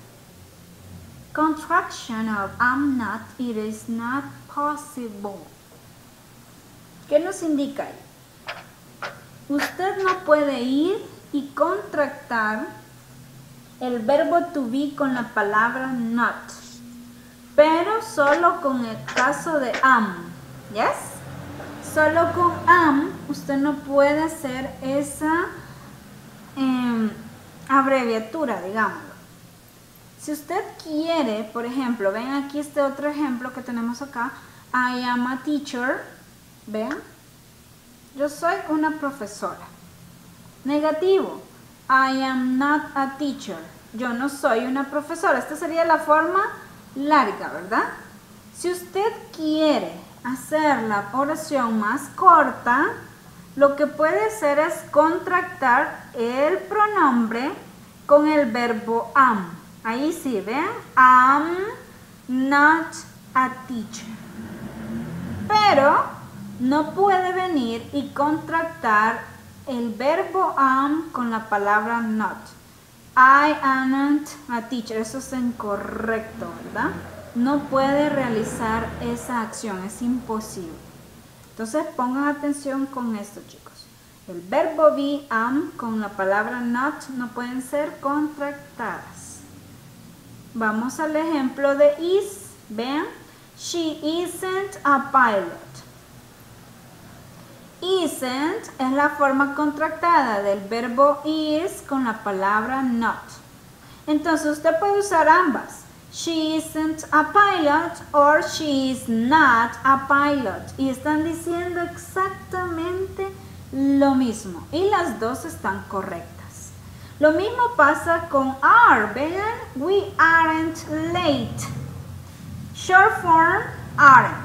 Contraction of I'm not, it is not possible. ¿Qué nos indica ahí? Usted no puede ir y contractar el verbo to be con la palabra not, pero solo con el caso de am, ¿yes? Solo con am usted no puede hacer esa eh, abreviatura, digámoslo. Si usted quiere, por ejemplo, ven aquí este otro ejemplo que tenemos acá, I am a teacher, vean, yo soy una profesora. Negativo, I am not a teacher, yo no soy una profesora. Esta sería la forma larga, ¿verdad? Si usted quiere hacer la oración más corta, lo que puede hacer es contractar el pronombre con el verbo am. Ahí sí, vean, I'm not a teacher. Pero no puede venir y contractar el verbo am con la palabra not. I am a teacher. Eso es incorrecto, ¿verdad? No puede realizar esa acción, es imposible. Entonces pongan atención con esto, chicos. El verbo be, am, con la palabra not no pueden ser contractadas. Vamos al ejemplo de is. Vean, she isn't a pilot. Isn't es la forma contractada del verbo is con la palabra not. Entonces usted puede usar ambas. She isn't a pilot or she is not a pilot. Y están diciendo exactamente lo mismo. Y las dos están correctas. Lo mismo pasa con are. Vean, we aren't late. Short form, aren't.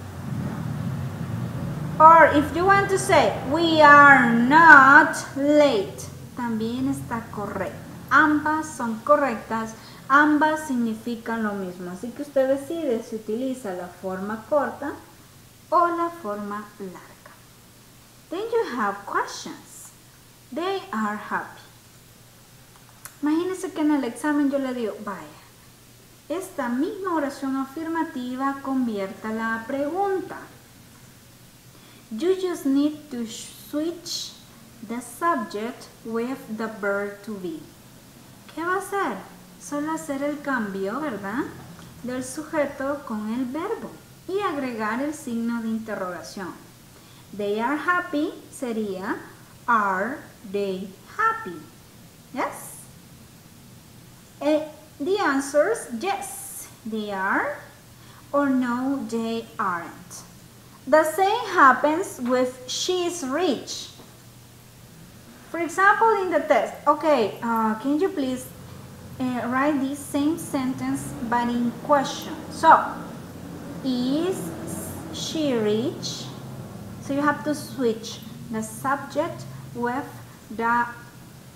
Or if you want to say, we are not late, también está correcto. Ambas son correctas, ambas significan lo mismo. Así que usted decide si utiliza la forma corta o la forma larga. Then you have questions. They are happy. Imagínense que en el examen yo le digo, vaya, esta misma oración afirmativa conviértala a pregunta. You just need to switch the subject with the verb to be. ¿Qué va a hacer? Solo hacer el cambio, ¿verdad? Del sujeto con el verbo y agregar el signo de interrogación. They are happy sería are they happy? Yes? And the answers, yes, they are, or no, they aren't. The same happens with she is rich. For example, in the test, okay, uh, can you please uh, write this same sentence but in question? So, is she rich? So you have to switch the subject with the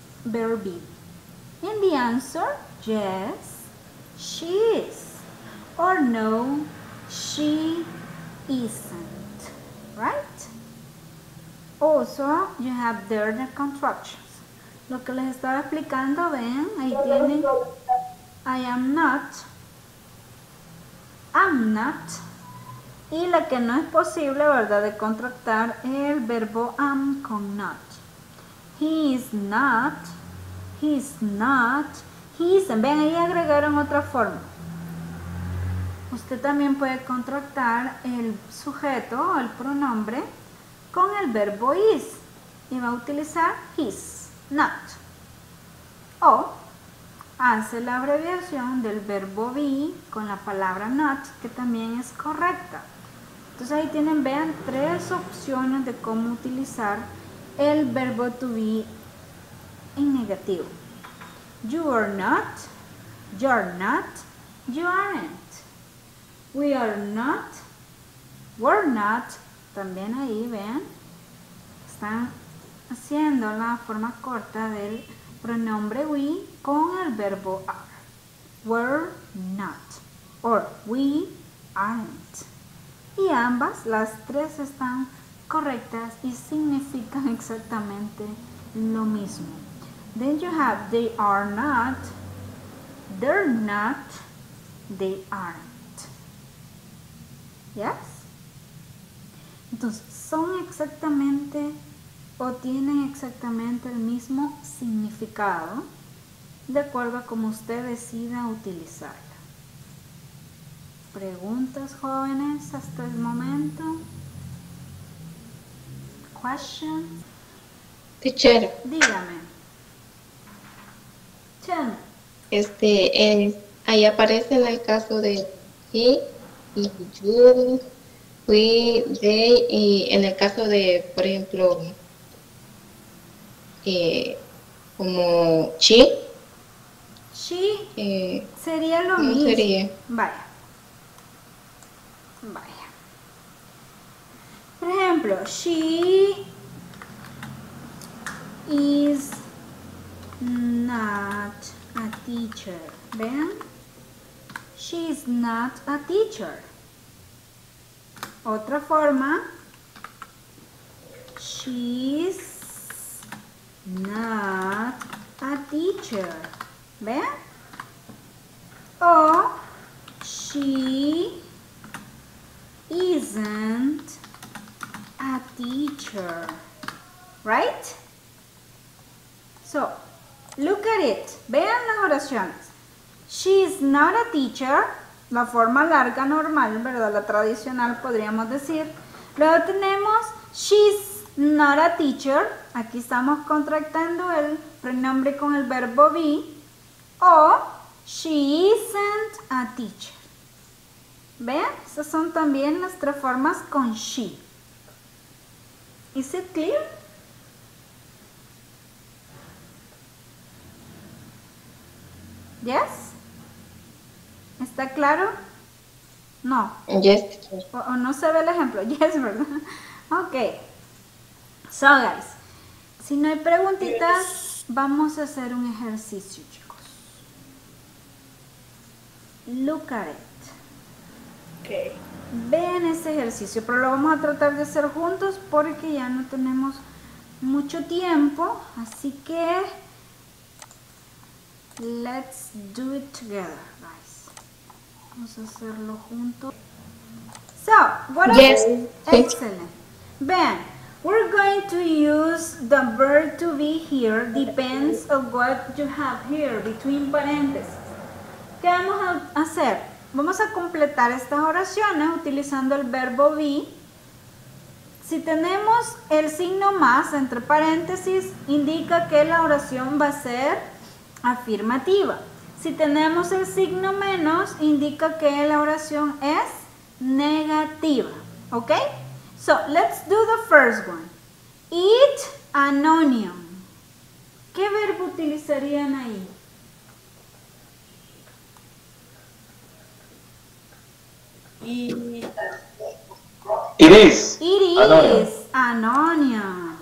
verb be. And the answer, yes, she is. or no, she isn't, right? Also, you have there the contractions. Lo que les estaba explicando, ven, ahí tienen I am not, am not, y la que no es posible, ¿verdad?, de contractar el verbo am con not. He is not, he is not, he isn't. Ven, ahí agregaron otra forma. Usted también puede contractar el sujeto o el pronombre con el verbo is y va a utilizar his, not. O hace la abreviación del verbo be con la palabra not, que también es correcta. Entonces ahí tienen, vean, tres opciones de cómo utilizar el verbo to be en negativo. You are not, you're not, you aren't. We are not, we're not. También ahí, vean, están haciendo la forma corta del pronombre we con el verbo are. We're not, or we aren't. Y ambas, las tres están correctas y significan exactamente lo mismo. Then you have they are not, they're not, they aren't. Yes? Entonces, son exactamente o tienen exactamente el mismo significado de acuerdo a cómo usted decida utilizarla. ¿Preguntas, jóvenes, hasta el momento? ¿Questions? Teacher, Dígame. Chen. este, eh, ahí aparece en el caso de he y you, we, they, y en el caso de, por ejemplo, eh, como she, She eh, sería lo ¿cómo mismo. sería? Vaya. Vaya. Por ejemplo, she is not a teacher. ¿Ven? She is not a teacher. Otra forma. She is not a teacher. ¿Ven? O she isn't a teacher. Right? So, look at it. Vean las oraciones. She is not a teacher. La forma larga normal, ¿verdad? La tradicional podríamos decir. Luego tenemos she's not a teacher. Aquí estamos contractando el pronombre con el verbo be. O she isn't a teacher. ¿Ven? Esas son también las tres formas con she. Is it clear? Yes? ¿Está claro? No. Yes, teacher. O, o no se ve el ejemplo. Yes, ¿verdad? Ok. So, guys. Si no hay preguntitas, vamos a hacer un ejercicio, chicos. Look at it. Okay. Vean ese ejercicio, pero lo vamos a tratar de hacer juntos porque ya no tenemos mucho tiempo. Así que, let's do it together, guys. Vamos a hacerlo juntos. So, what Yes. is excellent. Vean, we're going to use the verb to be here. Depends on what you have here between paréntesis. ¿Qué vamos a hacer? Vamos a completar estas oraciones utilizando el verbo be. Si tenemos el signo más entre paréntesis, indica que la oración va a ser afirmativa. Si tenemos el signo menos, indica que la oración es negativa. ¿Ok? So, let's do the first one. Eat an onion. ¿Qué verbo utilizarían ahí? Y It is. It An onion. is an onion.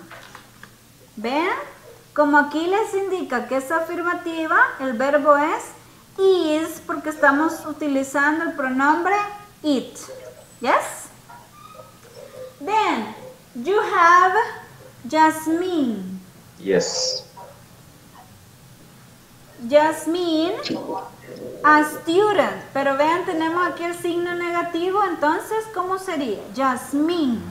¿Ven? Como aquí les indica que es afirmativa, el verbo es is porque estamos utilizando el pronombre it. Yes? Then, you have Jasmine. Yes. Jasmine, a student. Pero vean, tenemos aquí el signo negativo. Entonces, ¿cómo sería? Jasmine.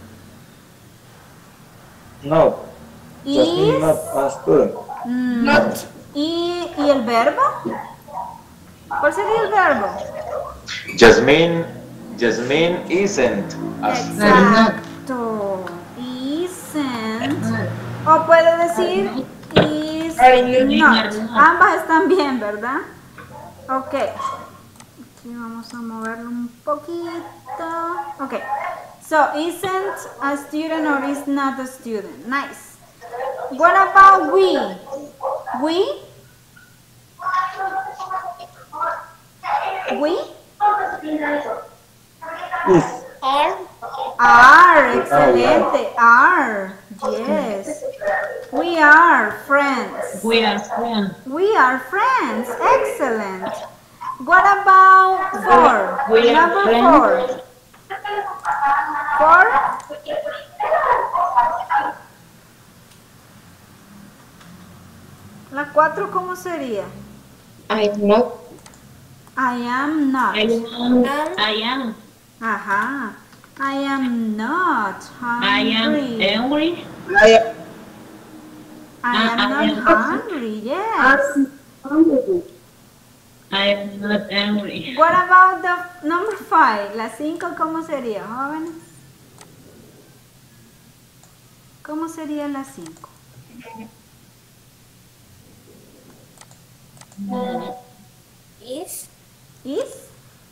No. Jasmine Is. not a student. Mm, ¿Y, ¿Y el verbo? ¿Cuál sería el verbo? Jasmine, Jasmine isn't a student. Exacto. Isn't. O puede decir is not. Ambas están bien, ¿verdad? Ok. Aquí vamos a moverlo un poquito. Ok. So, isn't a student or is not a student. Nice. What about we? We? We? Is. Are, excelente. Are, yes. We are friends. We are friends. We are friends. Excellent. What about four? We are Number friends. four. Four? La cuatro, ¿cómo sería? I'm not. I am not. I am. I am. Ajá. I am not I am hungry. angry. I am I not am- hungry, yes. I am not angry. What about the number five? La cinco, ¿cómo sería, jóvenes? ¿Cómo sería la cinco? Is. Is?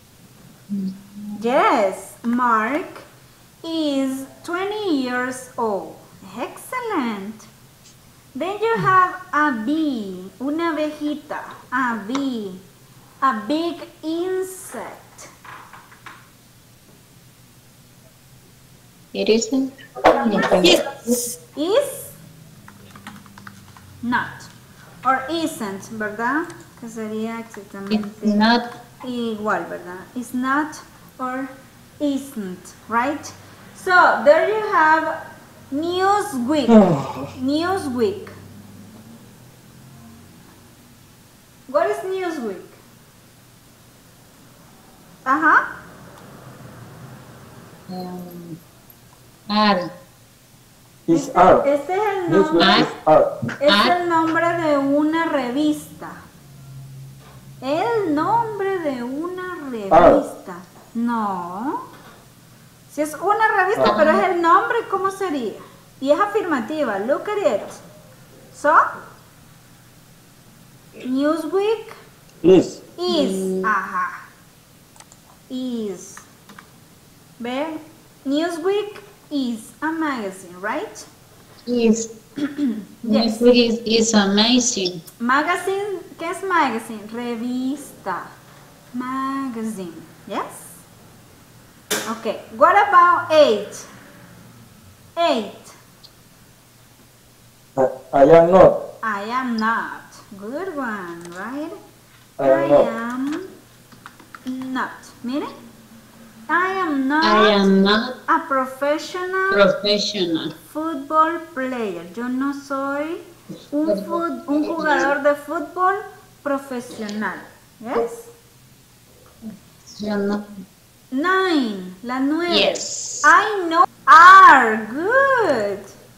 Yes, Mark is twenty years old. Excellent. Then you have a bee, una abejita, a bee, a big insect. It isn't. Is not or isn't, ¿verdad? Que sería It's exactamente not. igual, ¿verdad? Is not or isn't, right? So there you have Newsweek. Newsweek. What is Newsweek? Ajá. Um, are. Is are. Este es el Newsweek nombre. is are. Es el nombre de una revista. El nombre de una revista. No. Si es una revista, pero es el nombre, ¿cómo sería? Y es afirmativa. Look at it. So, Newsweek Is. is. Ajá. Is. ¿Ve? Newsweek is a magazine, right? Is. Yes. It is, is amazing. Magazine, ¿qué es magazine? Revista. Magazine. Yes? Okay. What about eight? Eight. I, I am not. I am not. Good one, right? I am not. am not. Mire. I am not, I am not a professional professional. football player. Yo no soy un, fut- un jugador de fútbol profesional. Yes? Yo no. Nine. La nueve. Yes. I know. Are. Good.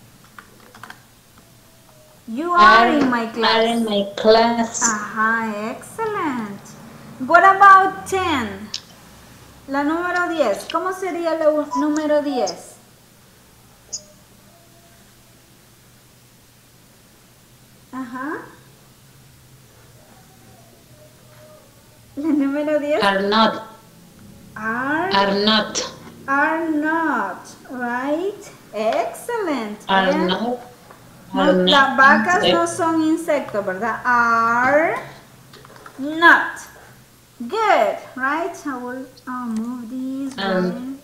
You are in my Are class. in my class. Ajá, excellent. What about ten? La número diez. ¿Cómo sería la u- número diez? Ajá. La número diez. Are not. Are, Are not. are not. Right? Excellent. Are Vean. not. No, Are las not. vacas no son insectos, ¿verdad? Are not. Good, right? I will I'll move these. Um. right?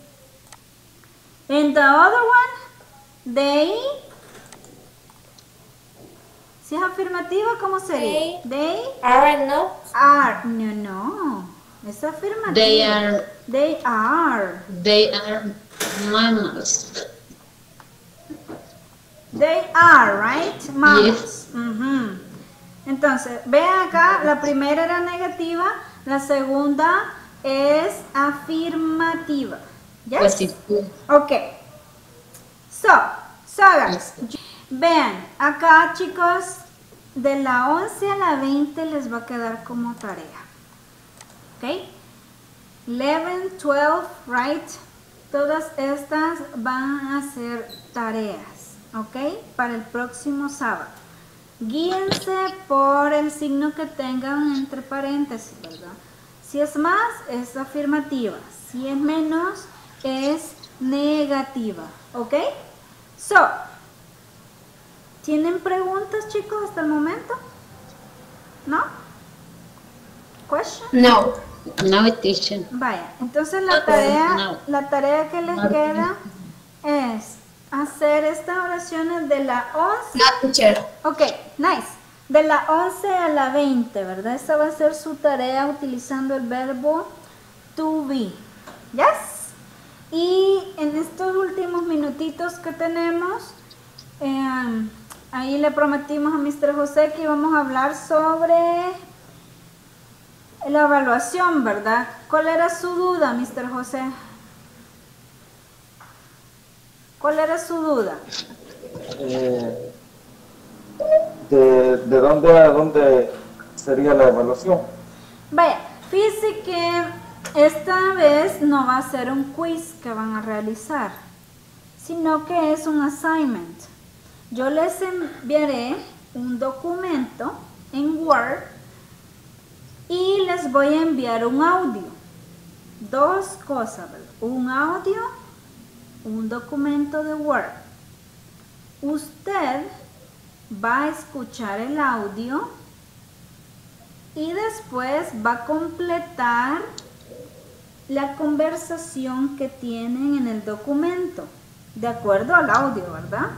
And the other one, they. Si es afirmativa, ¿cómo sería? They Are not. are. No, no. Es afirmativa. They are, They are. they are mammals. They are, right? Mammals. Ujú. Entonces, vean acá, la primera era negativa, la segunda es afirmativa. ¿Yes? Positivo. Ok. So, so guys, vean, acá chicos, de la once a la veinte les va a quedar como tarea. Ok. once, doce, right? Todas estas van a ser tareas, ok, para el próximo sábado. Guíense por el signo que tengan entre paréntesis, ¿verdad? Si es más, es afirmativa. Si es menos, es negativa, ¿ok? So, ¿tienen preguntas, chicos, hasta el momento? ¿No? ¿Question? No. No, teacher. Vaya, entonces la tarea, No. la tarea que les queda es hacer estas oraciones de la once. No, teacher. Ok, nice. De la once a la veinte, ¿verdad? Esa va a ser su tarea utilizando el verbo to be. ¿Yes? Y en estos últimos minutitos que tenemos, eh, ahí le prometimos a mister José que íbamos a hablar sobre la evaluación, ¿verdad? ¿Cuál era su duda, mister José? ¿Cuál era su duda? Eh, de, ¿De dónde a dónde sería la evaluación? Vaya, fíjese que esta vez no va a ser un quiz que van a realizar, sino que es un assignment. Yo les enviaré un documento en Word y les voy a enviar un audio. Dos cosas, ¿verdad? Un audio, un documento de Word. Usted va a escuchar el audio y después va a completar la conversación que tienen en el documento, de acuerdo al audio, ¿verdad?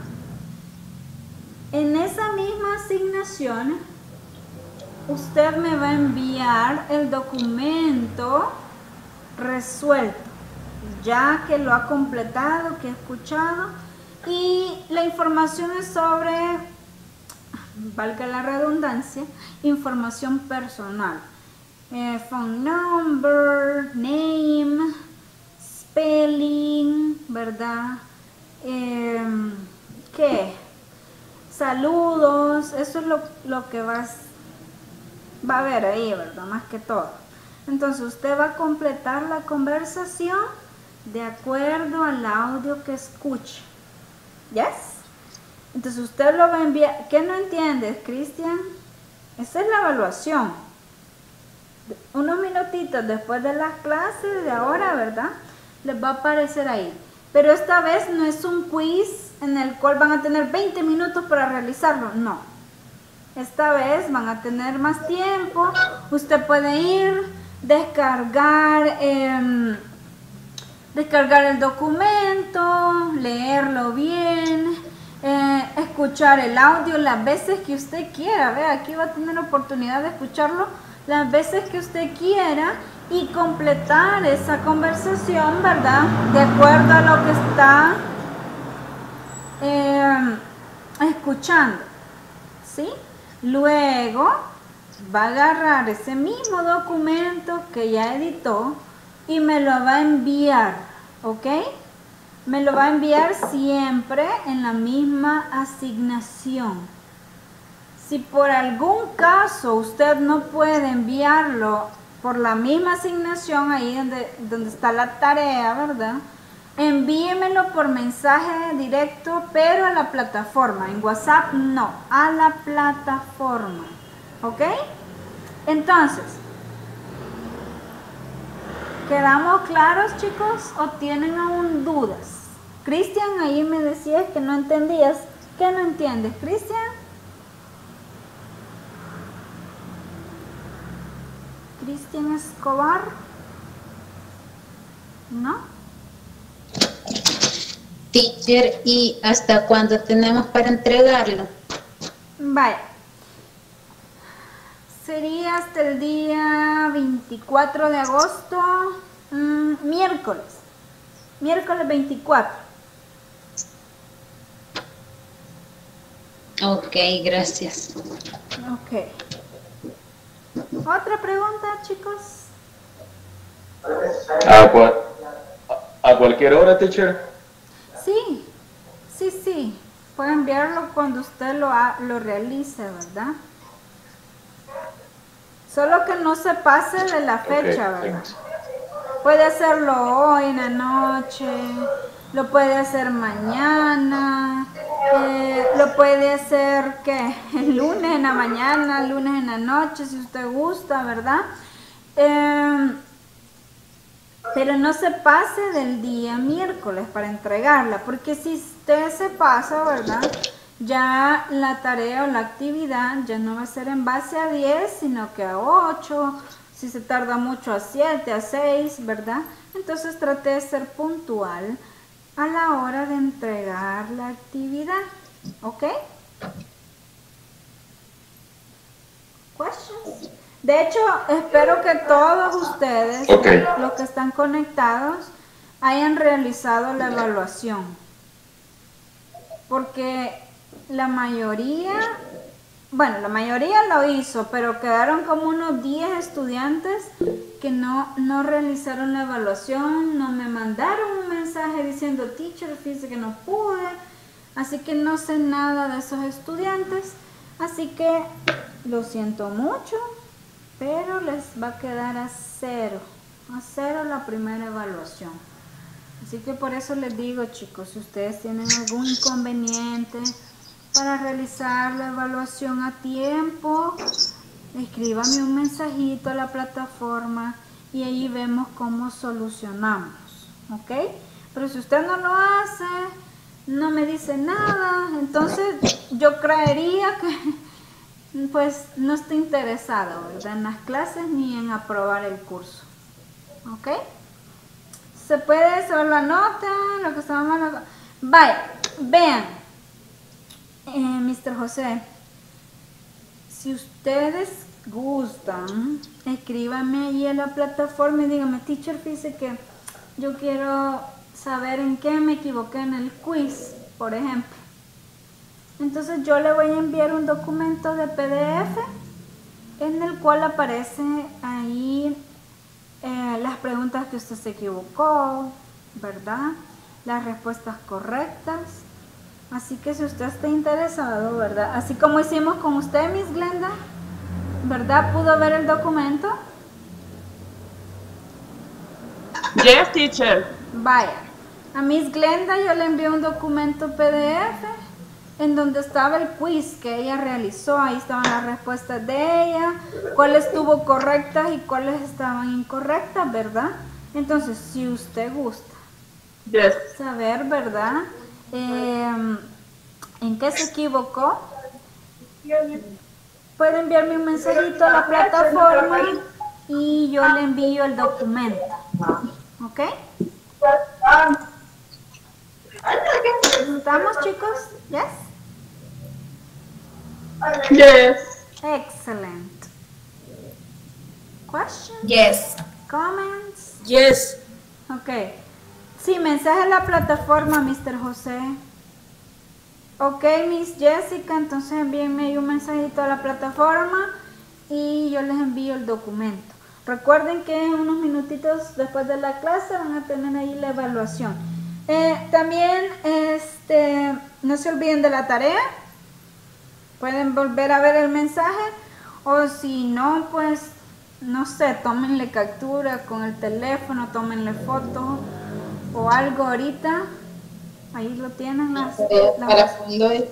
En esa misma asignación, usted me va a enviar el documento resuelto, ya que lo ha completado, que ha escuchado, y la información es sobre, valga la redundancia, información personal. Eh, phone number, name, spelling, ¿verdad? Eh, ¿Qué? Saludos, eso es lo, lo que vas, va a ver ahí, ¿verdad? Más que todo. Entonces usted va a completar la conversación de acuerdo al audio que escuche. ¿Yes? Entonces usted lo va a enviar. ¿Qué no entiendes, Cristian? Esa es la evaluación. Unos minutitos después de las clases de ahora, ¿verdad? Les va a aparecer ahí. Pero esta vez no es un quiz en el cual van a tener veinte minutos para realizarlo. No. Esta vez van a tener más tiempo. Usted puede ir, descargar, eh, descargar el documento, leerlo bien, eh, escuchar el audio las veces que usted quiera. Ve, aquí va a tener oportunidad de escucharlo las veces que usted quiera y completar esa conversación, ¿verdad? De acuerdo a lo que está eh, escuchando, ¿sí? Luego va a agarrar ese mismo documento que ya editó y me lo va a enviar, ¿ok? Me lo va a enviar siempre en la misma asignación. Si por algún caso usted no puede enviarlo por la misma asignación, ahí donde, donde está la tarea, ¿verdad? Envíemelo por mensaje directo, pero a la plataforma. En WhatsApp no, a la plataforma. ¿Ok? Entonces, ¿quedamos claros, chicos? ¿O tienen aún dudas? Cristian, ahí me decías que no entendías. ¿Qué no entiendes, Cristian? Cristian Escobar. ¿No? Teacher, ¿y hasta cuándo tenemos para entregarlo? Vaya, sería hasta el día veinticuatro de agosto, mmm, miércoles, miércoles veinticuatro. Ok, gracias. Ok. ¿Otra pregunta, chicos? ¿A, cual, a, a cualquier hora, teacher? Sí, sí, sí. Puede enviarlo cuando usted lo, ha, lo realice, ¿verdad? Solo que no se pase de la fecha, Okay, ¿verdad? Puede hacerlo hoy en la noche, lo puede hacer mañana, eh, lo puede hacer, ¿qué? El lunes en la mañana, el lunes en la noche, si usted gusta, ¿verdad? Eh, pero no se pase del día miércoles para entregarla, porque si usted se pasa, ¿verdad? Ya la tarea o la actividad ya no va a ser en base a diez, sino que a ocho, si se tarda mucho a siete, a seis, ¿verdad? Entonces trate de ser puntual a la hora de entregar la actividad, ¿ok? Questions? De hecho, espero que todos ustedes, Okay. los que están conectados, hayan realizado la evaluación. Porque la mayoría, bueno, la mayoría lo hizo, pero quedaron como unos diez estudiantes que no, no realizaron la evaluación, no me mandaron un mensaje diciendo, teacher, fíjese que no pude. Así que no sé nada de esos estudiantes. Así que lo siento mucho, pero les va a quedar a cero, a cero la primera evaluación. Así que por eso les digo, chicos, si ustedes tienen algún inconveniente para realizar la evaluación a tiempo, escríbame un mensajito a la plataforma y ahí vemos cómo solucionamos, ¿ok? Pero si usted no lo hace, no me dice nada, entonces yo creería que pues no está interesado, ¿verdad? En las clases ni en aprobar el curso, ¿ok? Se puede sobre la nota, lo que estábamos hablando. Vaya, vean, eh, mister José, si ustedes gustan, escríbanme ahí en la plataforma y díganme, teacher, fíjese que yo quiero saber en qué me equivoqué en el quiz, por ejemplo. Entonces yo le voy a enviar un documento de P D F en el cual aparece ahí eh, las preguntas que usted se equivocó, ¿verdad? Las respuestas correctas. Así que si usted está interesado, ¿verdad? Así como hicimos con usted, Miss Glenda, ¿verdad? ¿Pudo ver el documento? Yes, teacher. Vaya, a Miss Glenda yo le envié un documento P D F en donde estaba el quiz que ella realizó. Ahí estaban las respuestas de ella, cuáles estuvo correctas y cuáles estaban incorrectas, ¿verdad? Entonces, si usted gusta Yes. saber, ¿verdad? Eh, en qué se equivocó, puede enviarme un mensajito a la plataforma y yo le envío el documento, ¿ok? ¿Estamos, chicos? Yes? Yes. Excellent. Questions? Yes. Comments? Yes. Ok. Sí, mensaje a la plataforma, mister José. Ok, Miss Jessica, entonces envíenme ahí un mensajito a la plataforma y yo les envío el documento. Recuerden que en unos minutitos después de la clase van a tener ahí la evaluación. Eh, también este, no se olviden de la tarea. Pueden volver a ver el mensaje o si no, pues no sé, tómenle captura con el teléfono, tómenle foto o algo ahorita. Ahí lo tienen las, las... ¿Para cuándo es?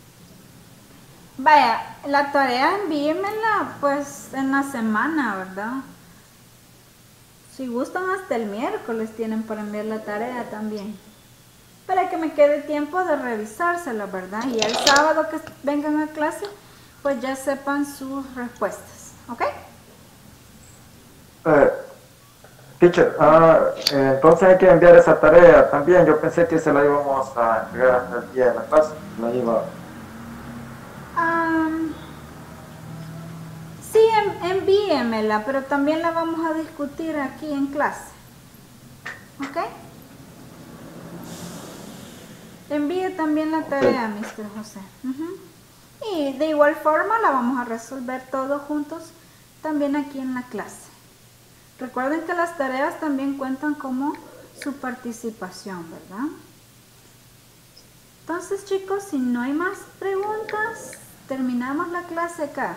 Vaya, la tarea envíenmela pues en la semana, ¿verdad? Si gustan hasta el miércoles tienen para enviar la tarea también. Para que me quede tiempo de revisársela, ¿verdad? Y el sábado que vengan a clase, pues ya sepan sus respuestas, ¿ok? Eh, teacher, ah, eh, entonces hay que enviar esa tarea también. Yo pensé que se la íbamos a entregar el día de la clase. La iba... Um, sí, envíemela, pero también la vamos a discutir aquí en clase. ¿Ok? Envíe también la tarea, mister José. Uh-huh. Y de igual forma la vamos a resolver todos juntos también aquí en la clase. Recuerden que las tareas también cuentan como su participación, ¿verdad? Entonces, chicos, si no hay más preguntas, terminamos la clase acá.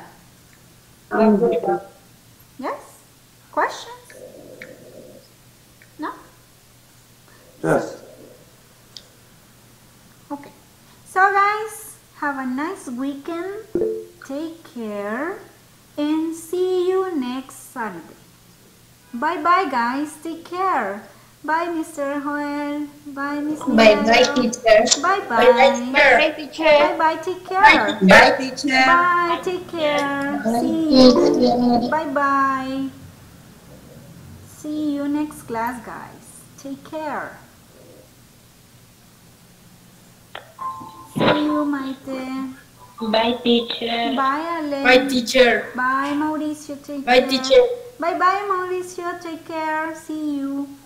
Yes? Questions? No? Yes. Okay. So, guys, have a nice weekend. Take care. And see you next Saturday. Bye-bye, guys. Take care. Bye, mister Joel. Bye, Miss Bye Nina. bye, teacher. Bye-bye. Bye, teacher. Bye-bye. Take care. Bye, teacher. Bye. Take care. See you. Bye-bye. See you next class, guys. Take care. See you, Maite. Bye, teacher. Bye, Ale. Bye, teacher. Bye, Mauricio. Take Bye, care. teacher. Bye-bye, Mauricio. Take care. See you.